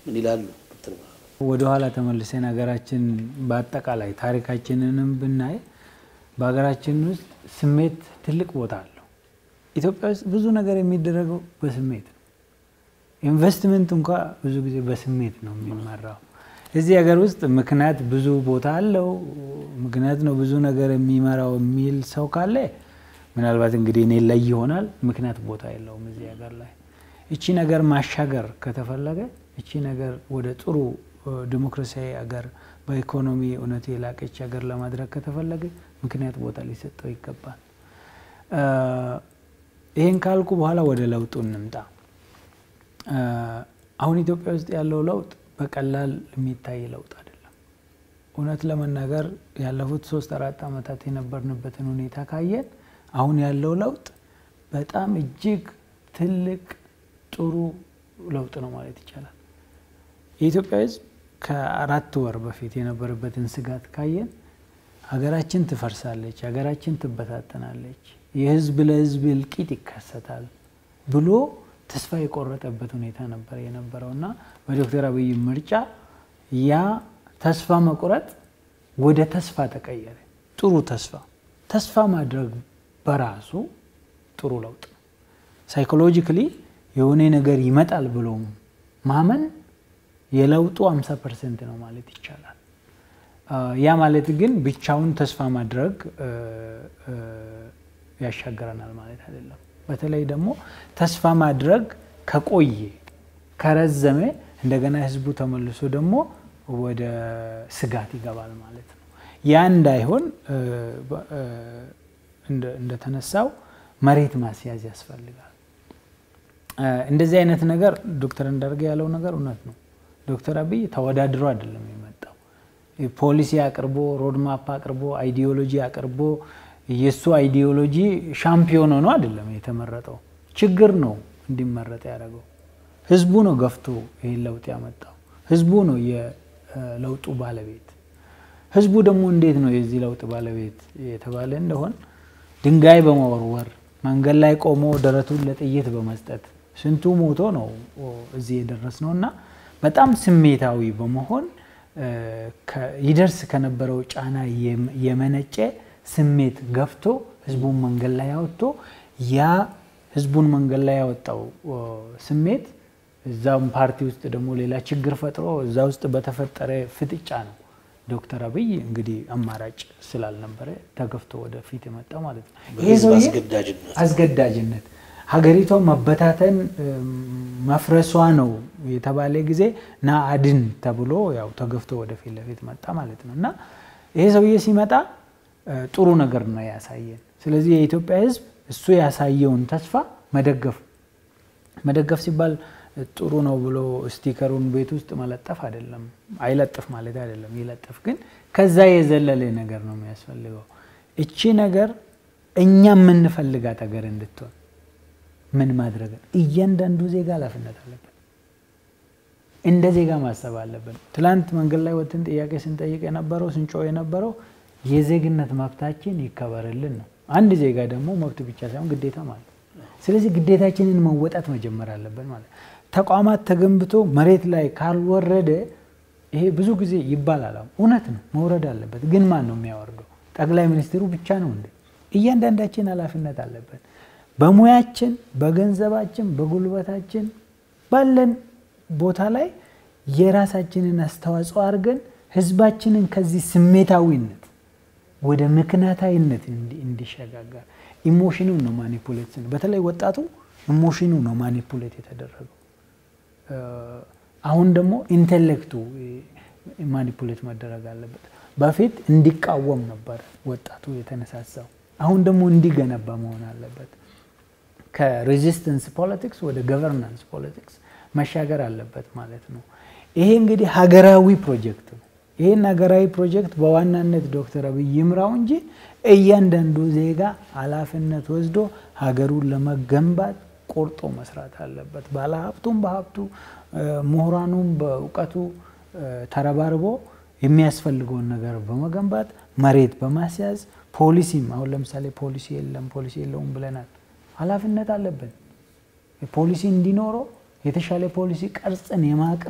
ምን ይላሉ ዶክተር? ወደ ኋላ ተመልሰን ሀገራችን በአጠቃላይ ታሪካችንንም ብናይ በሀገራችን ውስጥ ስሜት ትልቅ ቦታ አለው። ኢትዮጵያ ውስጥ ብዙ ነገር የሚደረገው በስሜት ነው። ኢንቨስትመንት እንኳን ብዙ ጊዜ በስሜት ነው የሚመራው። እዚህ ሀገር ውስጥ ምክንያት ብዙ ቦታ አለው፣ ምክንያት ነው ብዙ ነገር የሚመራው የሚል ሰው ካለ ምናልባት እንግዲህ እኔ ላይ ይሆናል። ምክንያት ቦታ የለውም እዚህ ሀገር ላይ። እቺ ነገር ማሻገር ከተፈለገ እቺ ነገር ወደ ጥሩ ዲሞክራሲያዊ ሀገር በኢኮኖሚ እውነት የላቀች ሀገር ለማድረግ ከተፈለገ ምክንያት ቦታ ሊሰጠው ይገባል። ይሄን ካልኩ በኋላ ወደ ለውጡ እንምጣ። አሁን ኢትዮጵያ ውስጥ ያለው ለውጥ በቀላል የሚታይ ለውጥ አይደለም። እውነት ለመናገር ያለፉት ሶስት አራት አመታት የነበርንበትን ሁኔታ ካየን አሁን ያለው ለውጥ በጣም እጅግ ትልቅ ጥሩ ለውጥ ነው ማለት ይቻላል። የኢትዮጵያ ሕዝብ ከአራት ወር በፊት የነበረበትን ስጋት ካየን ሀገራችን ትፈርሳለች፣ ሀገራችን ትበታተናለች፣ የህዝብ ለህዝብ እልቂት ይከሰታል ብሎ ተስፋ የቆረጠበት ሁኔታ ነበር የነበረውና በዶክተር አብይ ምርጫ ያ ተስፋ መቁረጥ ወደ ተስፋ ተቀየረ። ጥሩ ተስፋ ተስፋ ማድረግ በራሱ ጥሩ ለውጥ ነው። ሳይኮሎጂካሊ የሆነ ነገር ይመጣል ብሎ ማመን የለውጡ ሃምሳ ፐርሰንት ነው ማለት ይቻላል። ያ ማለት ግን ብቻውን ተስፋ ማድረግ ያሻገረናል ማለት አይደለም። በተለይ ደግሞ ተስፋ ማድረግ ከቆየ ከረዘመ እንደገና ህዝቡ ተመልሶ ደግሞ ወደ ስጋት ይገባል ማለት ነው። ያ እንዳይሆን እንደ ተነሳው መሬት ማስያዝ ያስፈልጋል። እንደዚህ አይነት ነገር ዶክተር እንዳርገ ያለው ነገር እውነት ነው። ዶክተር አብይ ተወዳድሮ አይደለም የመጣው። ፖሊሲ አቅርቦ ሮድማፕ አቅርቦ አይዲዮሎጂ አቅርቦ የሱ አይዲዮሎጂ ሻምፒዮን ሆኖ አይደለም የተመረጠው። ችግር ነው እንዲመረጥ ያደረገው። ህዝቡ ነው ገፍቶ ይሄን ለውጥ ያመጣው። ህዝቡ ነው የለውጡ ባለቤት። ህዝቡ ደግሞ እንዴት ነው የዚህ ለውጥ ባለቤት የተባለ እንደሆነ ድንጋይ በመወርወር መንገድ ላይ ቆሞ ደረቱን ለጥይት በመስጠት ስንቱ ሞቶ ነው እዚህ የደረስነውና በጣም ስሜታዊ በመሆን ይደርስ ከነበረው ጫና የመነጨ ስሜት ገፍቶ ህዝቡን መንገድ ላይ ያወጣ ያ ህዝቡን መንገድ ላይ ያወጣው ስሜት እዛም ፓርቲ ውስጥ ደግሞ ሌላ ችግር ፈጥሮ እዛ ውስጥ በተፈጠረ ፍጥጫ ነው ዶክተር አብይ እንግዲህ አማራጭ ስላልነበረ ተገፍቶ ወደ ፊት የመጣ ማለት ነው። ይሄ አስገዳጅነት አስገዳጅነት ሀገሪቷ መበታተን መፍረሷ ነው የተባለ ጊዜ ና አድን ተብሎ ያው ተገፍቶ ወደ ፊት ለፊት መጣ ማለት ነውና ይሄ ሰውዬ ሲመጣ ጥሩ ነገር ነው ያሳየን። ስለዚህ የኢትዮጵያ ህዝብ እሱ ያሳየውን ተስፋ መደገፍ መደገፍ ሲባል ጥሩ ነው ብሎ ስቲከሩን ቤት ውስጥ መለጠፍ አይደለም፣ አይለጥፍ ማለት አይደለም። ይለጥፍ፣ ግን ከዛ የዘለለ ነገር ነው የሚያስፈልገው። እቺ ነገር እኛ ምን ፈልጋት ሀገር እንድትሆን ምን ማድረግ እያንዳንዱ ዜጋ ኃላፊነት አለበት። እንደ ዜጋ ማሰብ አለበት። ትላንት መንገድ ላይ ወጥተን ጥያቄ ስንጠይቅ የነበረው ስንጮህ የነበረው የዜግነት መብታችን ይከበርልን ነው። አንድ ዜጋ ደግሞ መብት ብቻ ሳይሆን ግዴታ ማለት። ስለዚህ ግዴታችንን መወጣት መጀመር አለበት ማለት። ተቋማት ተገንብቶ መሬት ላይ ካልወረደ ይሄ ብዙ ጊዜ ይባላል፣ እውነት ነው፣ መውረድ አለበት። ግን ማን ነው የሚያወርደው? ጠቅላይ ሚኒስትሩ ብቻ ነው እንዴ? እያንዳንዳችን ኃላፊነት አለበት። በሙያችን፣ በገንዘባችን፣ በጉልበታችን ባለን ቦታ ላይ የራሳችንን አስተዋጽኦ አድርገን ህዝባችንን ከዚህ ስሜታዊነት ወደ ምክንያታዊነት እንዲሸጋገር ኢሞሽኑ ነው ማኒፑሌት ነው። በተለይ ወጣቱ ኢሞሽኑ ነው ማኒፑሌት የተደረገው። አሁን ደግሞ ኢንተሌክቱ ማኒፑሌት መደረግ አለበት። በፊት እንዲቃወም ነበር ወጣቱ የተነሳሳው፣ አሁን ደግሞ እንዲገነባ መሆን አለበት። ከሬዚስተንስ ፖለቲክስ ወደ ገቨርናንስ ፖለቲክስ መሻገር አለበት ማለት ነው። ይሄ እንግዲህ ሀገራዊ ፕሮጀክት ነው። ይሄን ሀገራዊ ፕሮጀክት በዋናነት ዶክተር አብይ ይምራው እንጂ እያንዳንዱ ዜጋ ኃላፊነት ወስዶ ሀገሩን ለመገንባት ቆርጦ መስራት አለበት። ባለሀብቱም በሀብቱ ምሁራኑም በእውቀቱ ተረባርቦ የሚያስፈልገውን ነገር በመገንባት መሬት በማስያዝ ፖሊሲም አሁን ለምሳሌ ፖሊሲ የለም ፖሊሲ የለውም ብለናል። ኃላፊነት አለበት። ፖሊሲ እንዲኖረው የተሻለ ፖሊሲ ቀርጸን የማቅረብ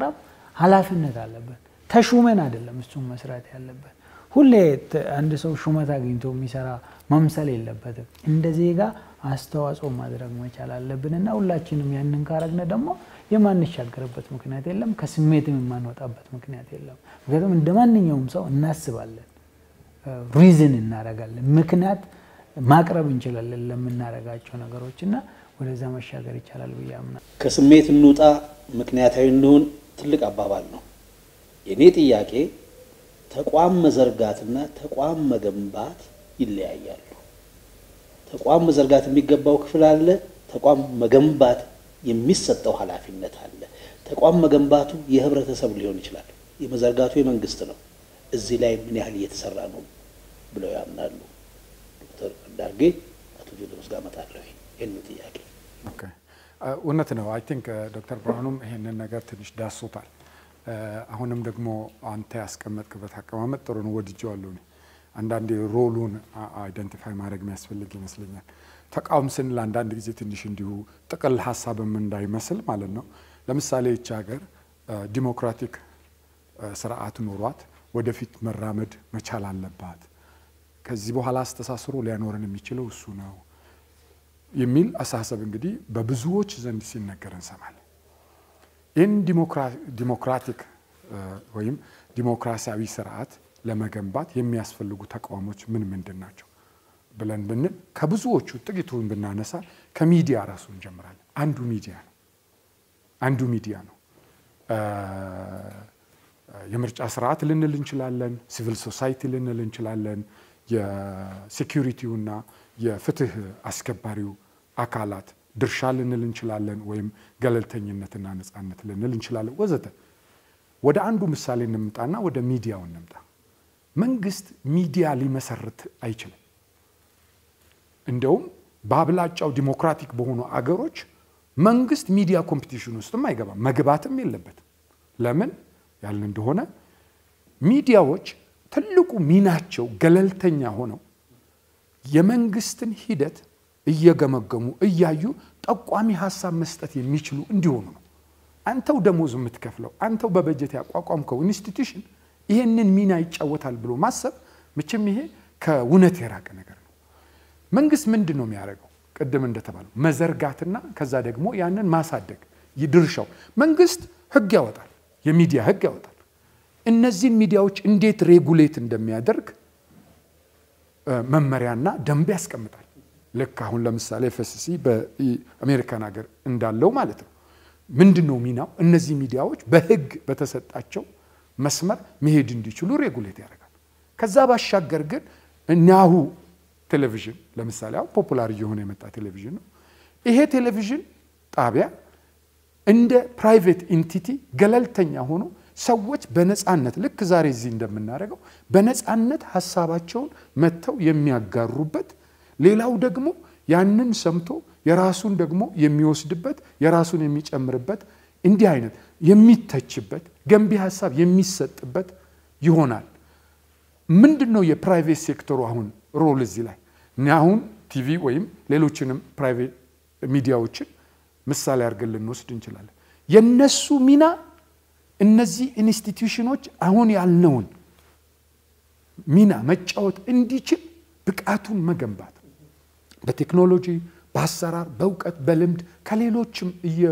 ኃላፊነት አለበት ተሹመን አይደለም እሱን መስራት ያለበት ሁሌ አንድ ሰው ሹመት አግኝቶ የሚሰራ መምሰል የለበትም እንደ ዜጋ አስተዋጽኦ ማድረግ መቻል አለብንና ሁላችንም ያንን ካረግነ ደግሞ የማንሻገርበት ምክንያት የለም ከስሜትም የማንወጣበት ምክንያት የለም ምክንያቱም እንደማንኛውም ሰው እናስባለን ሪዝን እናረጋለን ምክንያት ማቅረብ እንችላለን ለምናረጋቸው ነገሮችና ወደዛ መሻገር ይቻላል በያምና ከስሜት እንውጣ ምክንያታዊ እንሁን ትልቅ አባባል ነው የኔ ጥያቄ ተቋም መዘርጋትና ተቋም መገንባት ይለያያሉ ተቋም መዘርጋት የሚገባው ክፍል አለ ተቋም መገንባት የሚሰጠው ኃላፊነት አለ ተቋም መገንባቱ የህብረተሰብ ሊሆን ይችላል የመዘርጋቱ የመንግስት ነው እዚህ ላይ ምን ያህል እየተሰራ ነው ብለው ያምናሉ ዶክተር ዳርጌ አቶ ጆሎስ ጋር መጣለው ይሄን ጥያቄ ኦኬ እውነት ነው አይ ቲንክ ዶክተር ብርሃኑም ይሄንን ነገር ትንሽ ዳሶታል አሁንም ደግሞ አንተ ያስቀመጥክበት አቀማመጥ ጥሩ ነው ወድጄዋለሁ አንዳንዴ ሮሉን አይደንቲፋይ ማድረግ የሚያስፈልግ ይመስለኛል ተቃውም ስንል አንዳንድ ጊዜ ትንሽ እንዲሁ ጥቅል ሐሳብም እንዳይመስል ማለት ነው ለምሳሌ እቺ ሀገር ዲሞክራቲክ ስርዓት ኖሯት ወደፊት መራመድ መቻል አለባት ከዚህ በኋላ አስተሳስሮ ሊያኖረን የሚችለው እሱ ነው የሚል አሳሰብ እንግዲህ በብዙዎች ዘንድ ሲነገር እንሰማለን ኢን ዲሞክራቲክ ወይም ዲሞክራሲያዊ ስርዓት ለመገንባት የሚያስፈልጉ ተቋሞች ምን ምንድን ናቸው ብለን ብንል ከብዙዎቹ ጥቂቱን ብናነሳ ከሚዲያ ራሱ እንጀምራለን አንዱ ሚዲያ ነው አንዱ ሚዲያ ነው የምርጫ ስርዓት ልንል እንችላለን ሲቪል ሶሳይቲ ልንል እንችላለን የሴኩሪቲውና የፍትህ አስከባሪው አካላት ድርሻ ልንል እንችላለን ወይም ገለልተኝነትና ነፃነት ልንል እንችላለን ወዘተ ወደ አንዱ ምሳሌ እንምጣና ወደ ሚዲያው እንምጣ መንግስት ሚዲያ ሊመሰርት አይችልም እንደውም በአብላጫው ዲሞክራቲክ በሆኑ አገሮች መንግስት ሚዲያ ኮምፒቲሽን ውስጥም አይገባም መግባትም የለበትም ለምን ያልን እንደሆነ ሚዲያዎች ትልቁ ሚናቸው ገለልተኛ ሆነው የመንግስትን ሂደት እየገመገሙ እያዩ ጠቋሚ ሐሳብ መስጠት የሚችሉ እንዲሆኑ ነው አንተው ደሞዝ የምትከፍለው አንተው በበጀት ያቋቋምከው ኢንስቲትዩሽን ይሄንን ሚና ይጫወታል ብሎ ማሰብ መቼም ይሄ ከውነት የራቀ ነገር ነው መንግስት ምንድነው የሚያደርገው ቀደም እንደተባለው መዘርጋትና ከዛ ደግሞ ያንን ማሳደግ ይድርሻው መንግስት ህግ ያወጣል የሚዲያ ህግ ያወጣል እነዚህ ሚዲያዎች እንዴት ሬጉሌት እንደሚያደርግ መመሪያና ደንብ ያስቀምጣል ለካ አሁን ለምሳሌ ኤፍኤስሲ በአሜሪካን ሀገር እንዳለው ማለት ነው ምንድነው ሚናው እነዚህ ሚዲያዎች በህግ በተሰጣቸው መስመር መሄድ እንዲችሉ ሬጉሌት ያደርጋል ከዛ ባሻገር ግን እናሁ ቴሌቪዥን ለምሳሌ አሁን ፖፑላር የሆነ የመጣ ቴሌቪዥን ነው ይሄ ቴሌቪዥን ጣቢያ እንደ ፕራይቬት ኢንቲቲ ገለልተኛ ሆኖ ሰዎች በነፃነት ልክ ዛሬ እዚህ እንደምናደርገው በነፃነት ሐሳባቸውን መተው የሚያጋሩበት ሌላው ደግሞ ያንን ሰምቶ የራሱን ደግሞ የሚወስድበት የራሱን የሚጨምርበት እንዲህ አይነት የሚተችበት ገንቢ ሐሳብ የሚሰጥበት ይሆናል ምንድነው የፕራይቬት ሴክተሩ አሁን ሮል እዚህ ላይ አሁን ቲቪ ወይም ሌሎችንም ፕራይቬት ሚዲያዎችን ምሳሌ አድርገን ልንወስድ እንችላለን የነሱ ሚና እነዚህ ኢንስቲትዩሽኖች አሁን ያልነውን ሚና መጫወት እንዲችል ብቃቱን መገንባት በቴክኖሎጂ በአሰራር በእውቀት በልምድ ከሌሎችም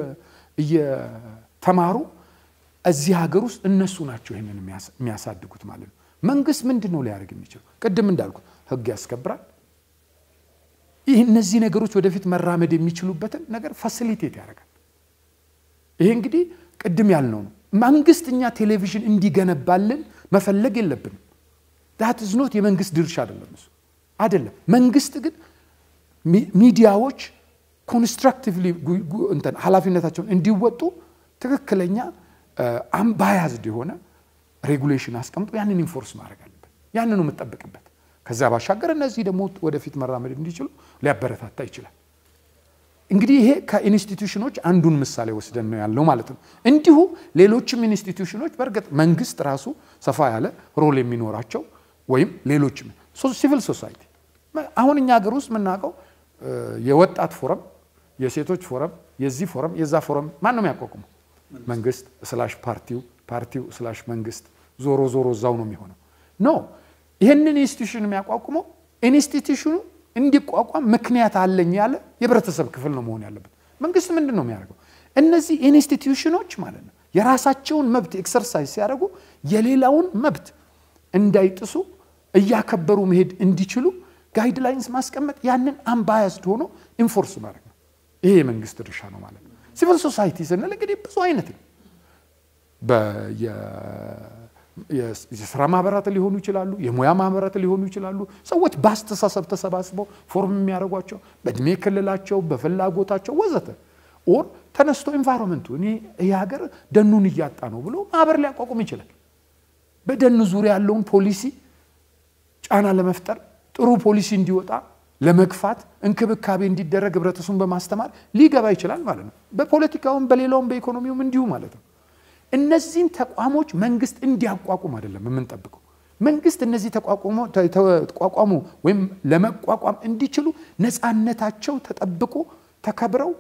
እየተማሩ እዚህ ሀገር ውስጥ እነሱ ናቸው ይሄንን የሚያሳድጉት ማለት ነው መንግስት ምንድነው ሊያደርግ የሚችለው ቀደም እንዳልኩት ህግ ያስከብራል ይሄ እነዚህ ነገሮች ወደፊት መራመድ የሚችሉበትን ነገር ፋሲሊቴት ያደርጋል ይሄ እንግዲህ ቀደም ያልነው ነው መንግስትኛ ቴሌቪዥን እንዲገነባልን መፈለግ የለብንም that is not የመንግስት ድርሻ አይደለም እሱ አይደለም መንግስት ግን ሚዲያዎች ኮንስትራክቲቭሊ እንትን ኃላፊነታቸውን እንዲወጡ ትክክለኛ አንባያዝድ የሆነ ሬጉሌሽን አስቀምጦ ያንን ኢንፎርስ ማድረግ አለበት ያንን ነው መጠበቅበት ከዛ ባሻገር እነዚህ ደግሞ ወደፊት መራመድ እንዲችሉ ሊያበረታታ ይችላል እንግዲህ ይሄ ከኢንስቲትዩሽኖች አንዱን ምሳሌ ወስደን ነው ያለው ማለት ነው እንዲሁ ሌሎችም ኢንስቲትዩሽኖች በርግጥ መንግስት ራሱ ሰፋ ያለ ሮል የሚኖራቸው ወይም ሌሎችም ሲቪል ሶሳይቲ አሁን እኛ ሀገር ውስጥ ምናቀው የወጣት ፎረም የሴቶች ፎረም የዚህ ፎረም የዛ ፎረም ማን ነው የሚያቋቁመው መንግስት ስላሽ ፓርቲው ፓርቲው ስላሽ መንግስት ዞሮ ዞሮ እዛው ነው የሚሆነው ኖ ይሄንን ኢንስቲትዩሽን የሚያቋቁመው ኢንስቲትዩሽኑ እንዲቋቋም ምክንያት አለኝ ያለ የህብረተሰብ ክፍል ነው መሆን ያለበት መንግስት ምንድነው የሚያደርገው እነዚህ ኢንስቲትዩሽኖች ማለት ነው የራሳቸውን መብት ኤክሰርሳይዝ ሲያደርጉ የሌላውን መብት እንዳይጥሱ እያከበሩ መሄድ እንዲችሉ ጋይድላይንስ ማስቀመጥ ያንን አንባያስድ ሆኖ ኢንፎርስ ማድረግ ነው ይሄ የመንግስት ድርሻ ነው ማለት ነው ሲቪል ሶሳይቲ ስንል እንግዲህ ብዙ አይነት ነው በየ የስራ ማህበራት ሊሆኑ ይችላሉ የሙያ ማህበራት ሊሆኑ ይችላሉ ሰዎች ባስተሳሰብ ተሰባስበው ፎርም የሚያደርጓቸው በእድሜ ክልላቸው በፍላጎታቸው ወዘተ ኦር ተነስቶ ኢንቫይሮንመንቱ እኔ የሀገር ደኑን እያጣ ነው ብሎ ማህበር ሊያቋቁም ይችላል በደኑ ዙሪያ ያለውን ፖሊሲ ጫና ለመፍጠር ጥሩ ፖሊሲ እንዲወጣ ለመግፋት እንክብካቤ እንዲደረግ ህብረተሰቡን በማስተማር ሊገባ ይችላል ማለት ነው በፖለቲካውም በሌላውም በኢኮኖሚውም እንዲሁ ማለት ነው እነዚህን ተቋሞች መንግስት እንዲያቋቁም አይደለም የምንጠብቀው መንግስት እነዚህ ተቋቁሞ ተቋቋሙ ወይም ለመቋቋም እንዲችሉ ነፃነታቸው ተጠብቆ ተከብረው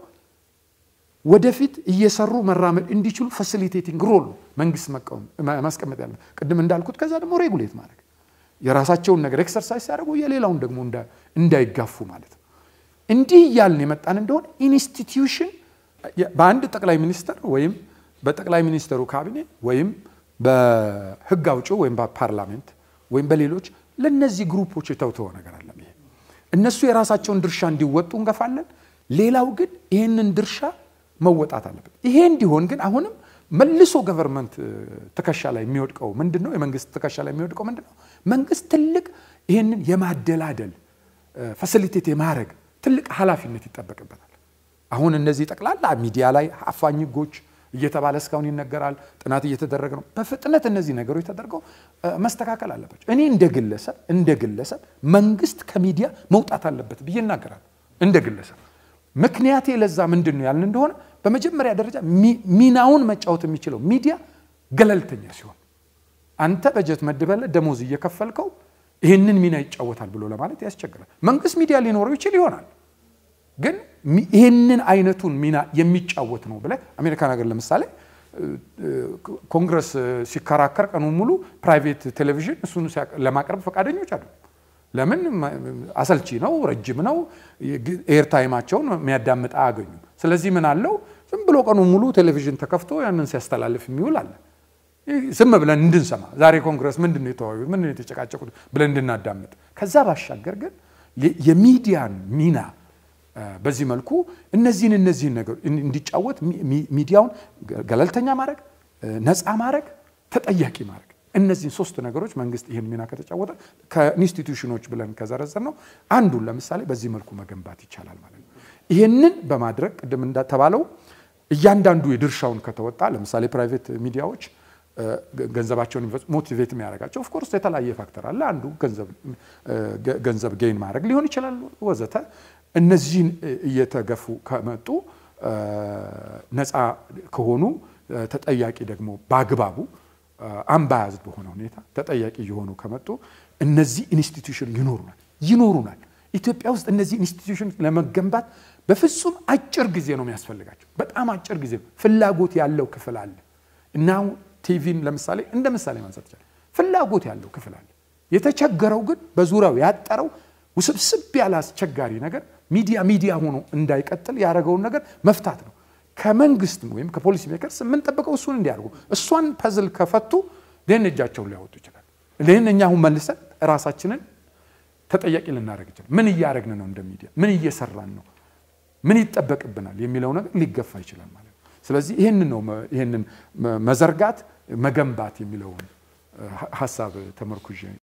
ወደፊት እየሰሩ መራመድ እንዲችሉ ፋሲሊቴቲንግ ሮል መንግስት መቀመጥ ማስቀመጥ ያለ ቅድም እንዳልኩት ከዛ ደግሞ ሬጉሌት ማድረግ የራሳቸውን ነገር ኤክሰርሳይዝ ያደርጉ የሌላውን ደግሞ እንዳይጋፉ ማለት ነው እንዲህ ያልን የመጣን እንደሆነ ኢንስቲትዩሽን በአንድ ጠቅላይ ሚኒስተር ወይም በጠቅላይ ሚኒስተሩ ካቢኔ ወይም በህግ አውጪው ወይም በፓርላሜንት ወይም በሌሎች ለነዚህ ግሩፖች የተውተው ነገር አለ ይሄ እነሱ የራሳቸውን ድርሻ እንዲወጡ እንገፋለን ሌላው ግን ይሄንን ድርሻ መወጣት አለበት ይሄ እንዲሆን ግን አሁንም መልሶ ገቨርንመንት ተከሻ ላይ የሚወድቀው ምንድነው የመንግስት ተከሻ ላይ የሚወድቀው ምንድነው መንግስት ትልቅ ይሄንን የማደላደል ፋሲሊቴት የማድረግ ትልቅ ኃላፊነት ይጠበቅበታል አሁን እነዚህ ጠቅላላ ሚዲያ ላይ አፋኝ ህጎች እየተባለ እስካሁን ይነገራል ጥናት እየተደረገ ነው በፍጥነት እነዚህ ነገሮች ተደርገው መስተካከል አለባቸው እኔ እንደግለሰብ እንደግለሰብ መንግስት ከሚዲያ መውጣት አለበት በየናገራል እንደግለሰብ ምክንያት ለዛ ምንድነው ያልን እንደሆነ በመጀመሪያ ደረጃ ሚናውን መጫወት የሚችለው ሚዲያ ገለልተኛ ሲሆን አንተ በጀት መድበለ ደሞዝ እየከፈልከው ይሄንን ሚና ይጫወታል ብሎ ለማለት ያስቸግራል መንግስት ሚዲያ ሊኖረው ይችላል ይሆናል ግን ይሄንን አይነቱን ሚና የሚጫወት ነው ብለ አሜሪካን ሀገር ለምሳሌ ኮንግረስ ሲከራከር ቀኑ ሙሉ ፕራይቬት ቴሌቪዥን እሱን ለማቅረብ ፈቃደኞች አይደሉም ለምን አሰልቺ ነው ረጅም ነው ኤር ታይማቸውን የሚያዳምጥ አያገኙ ስለዚህ ምን አለው ዝም ብሎ ቀኑ ሙሉ ቴሌቪዥን ተከፍቶ ያንን ሲያስተላልፍ የሚውል አለ ዝም ብለን እንድንሰማ ዛሬ ኮንግረስ ምንድነው የተዋዩ ምንድነው የተጨቃጨቁት ብለን እንድናዳምጥ ከዛ ባሻገር ግን የሚዲያን ሚና በዚህ መልኩ እነዚህን እነዚህን ነገር እንዲጫወት ሚዲያውን ገለልተኛ ማድረግ ነፃ ማድረግ ተጠያቂ ማድረግ እነዚህ ሶስት ነገሮች መንግስት ይሄን ሚና ከተጫወተ ከኢንስቲትዩሽኖች ብለን ከዘረዘር ነው አንዱን ለምሳሌ በዚህ መልኩ መገንባት ይቻላል ማለት ነው ይሄንን በማድረግ ቅድም እንደተባለው እያንዳንዱ የድርሻውን ከተወጣ ለምሳሌ ፕራይቬት ሚዲያዎች ገንዘባቸውን ሞቲቬት የሚያደርጋቸው ኦፍ ኮርስ የተለያየ ፋክተር አለ አንዱ ገንዘብ ገንዘብ ጌን ማድረግ ሊሆን ይችላል ወዘተ እነዚህን እየተገፉ ከመጡ ነፃ ከሆኑ ተጠያቂ ደግሞ ባግባቡ አንባያዝድ በሆነ ሁኔታ ተጠያቂ የሆኑ ከመጡ እነዚህ ኢንስቲትዩሽን ይኖሩናል ይኖሩናል ኢትዮጵያ ውስጥ እነዚህ ኢንስቲትዩሽን ለመገንባት በፍጹም አጭር ጊዜ ነው የሚያስፈልጋቸው በጣም አጭር ጊዜ ፍላጎት ያለው ክፍል አለ እና ቲቪን ለምሳሌ እንደ ምሳሌ ማንሳት ይችላል ፍላጎት ያለው ክፍል አለ የተቸገረው ግን በዙሪያው ያጠረው ውስብስብ ያለ አስቸጋሪ ነገር ሚዲያ ሚዲያ ሆኖ እንዳይቀጥል ያደረገውን ነገር መፍታት ነው ከመንግስት ወይም ከፖሊሲ ሜከርስ ምን ተጠበቀው እሱን እንዲያርጉ እሷን ፐዝል ከፈቱ ደንጃቸው ሊያወጡ ይችላል ለእኛው መልሰን ራሳችንን ተጠያቂ ልናደርግ ይችላል ምን እያደረግን ነው እንደ ሚዲያ ምን እየሰራን ነው ምን ይተበቅብናል የሚለው ነገር ሊገፋ ይችላል ማለት ነው ስለዚህ ይሄንን ነው ይሄንን መዘርጋት መገንባት የሚለው ሐሳብ ተመርኩዤ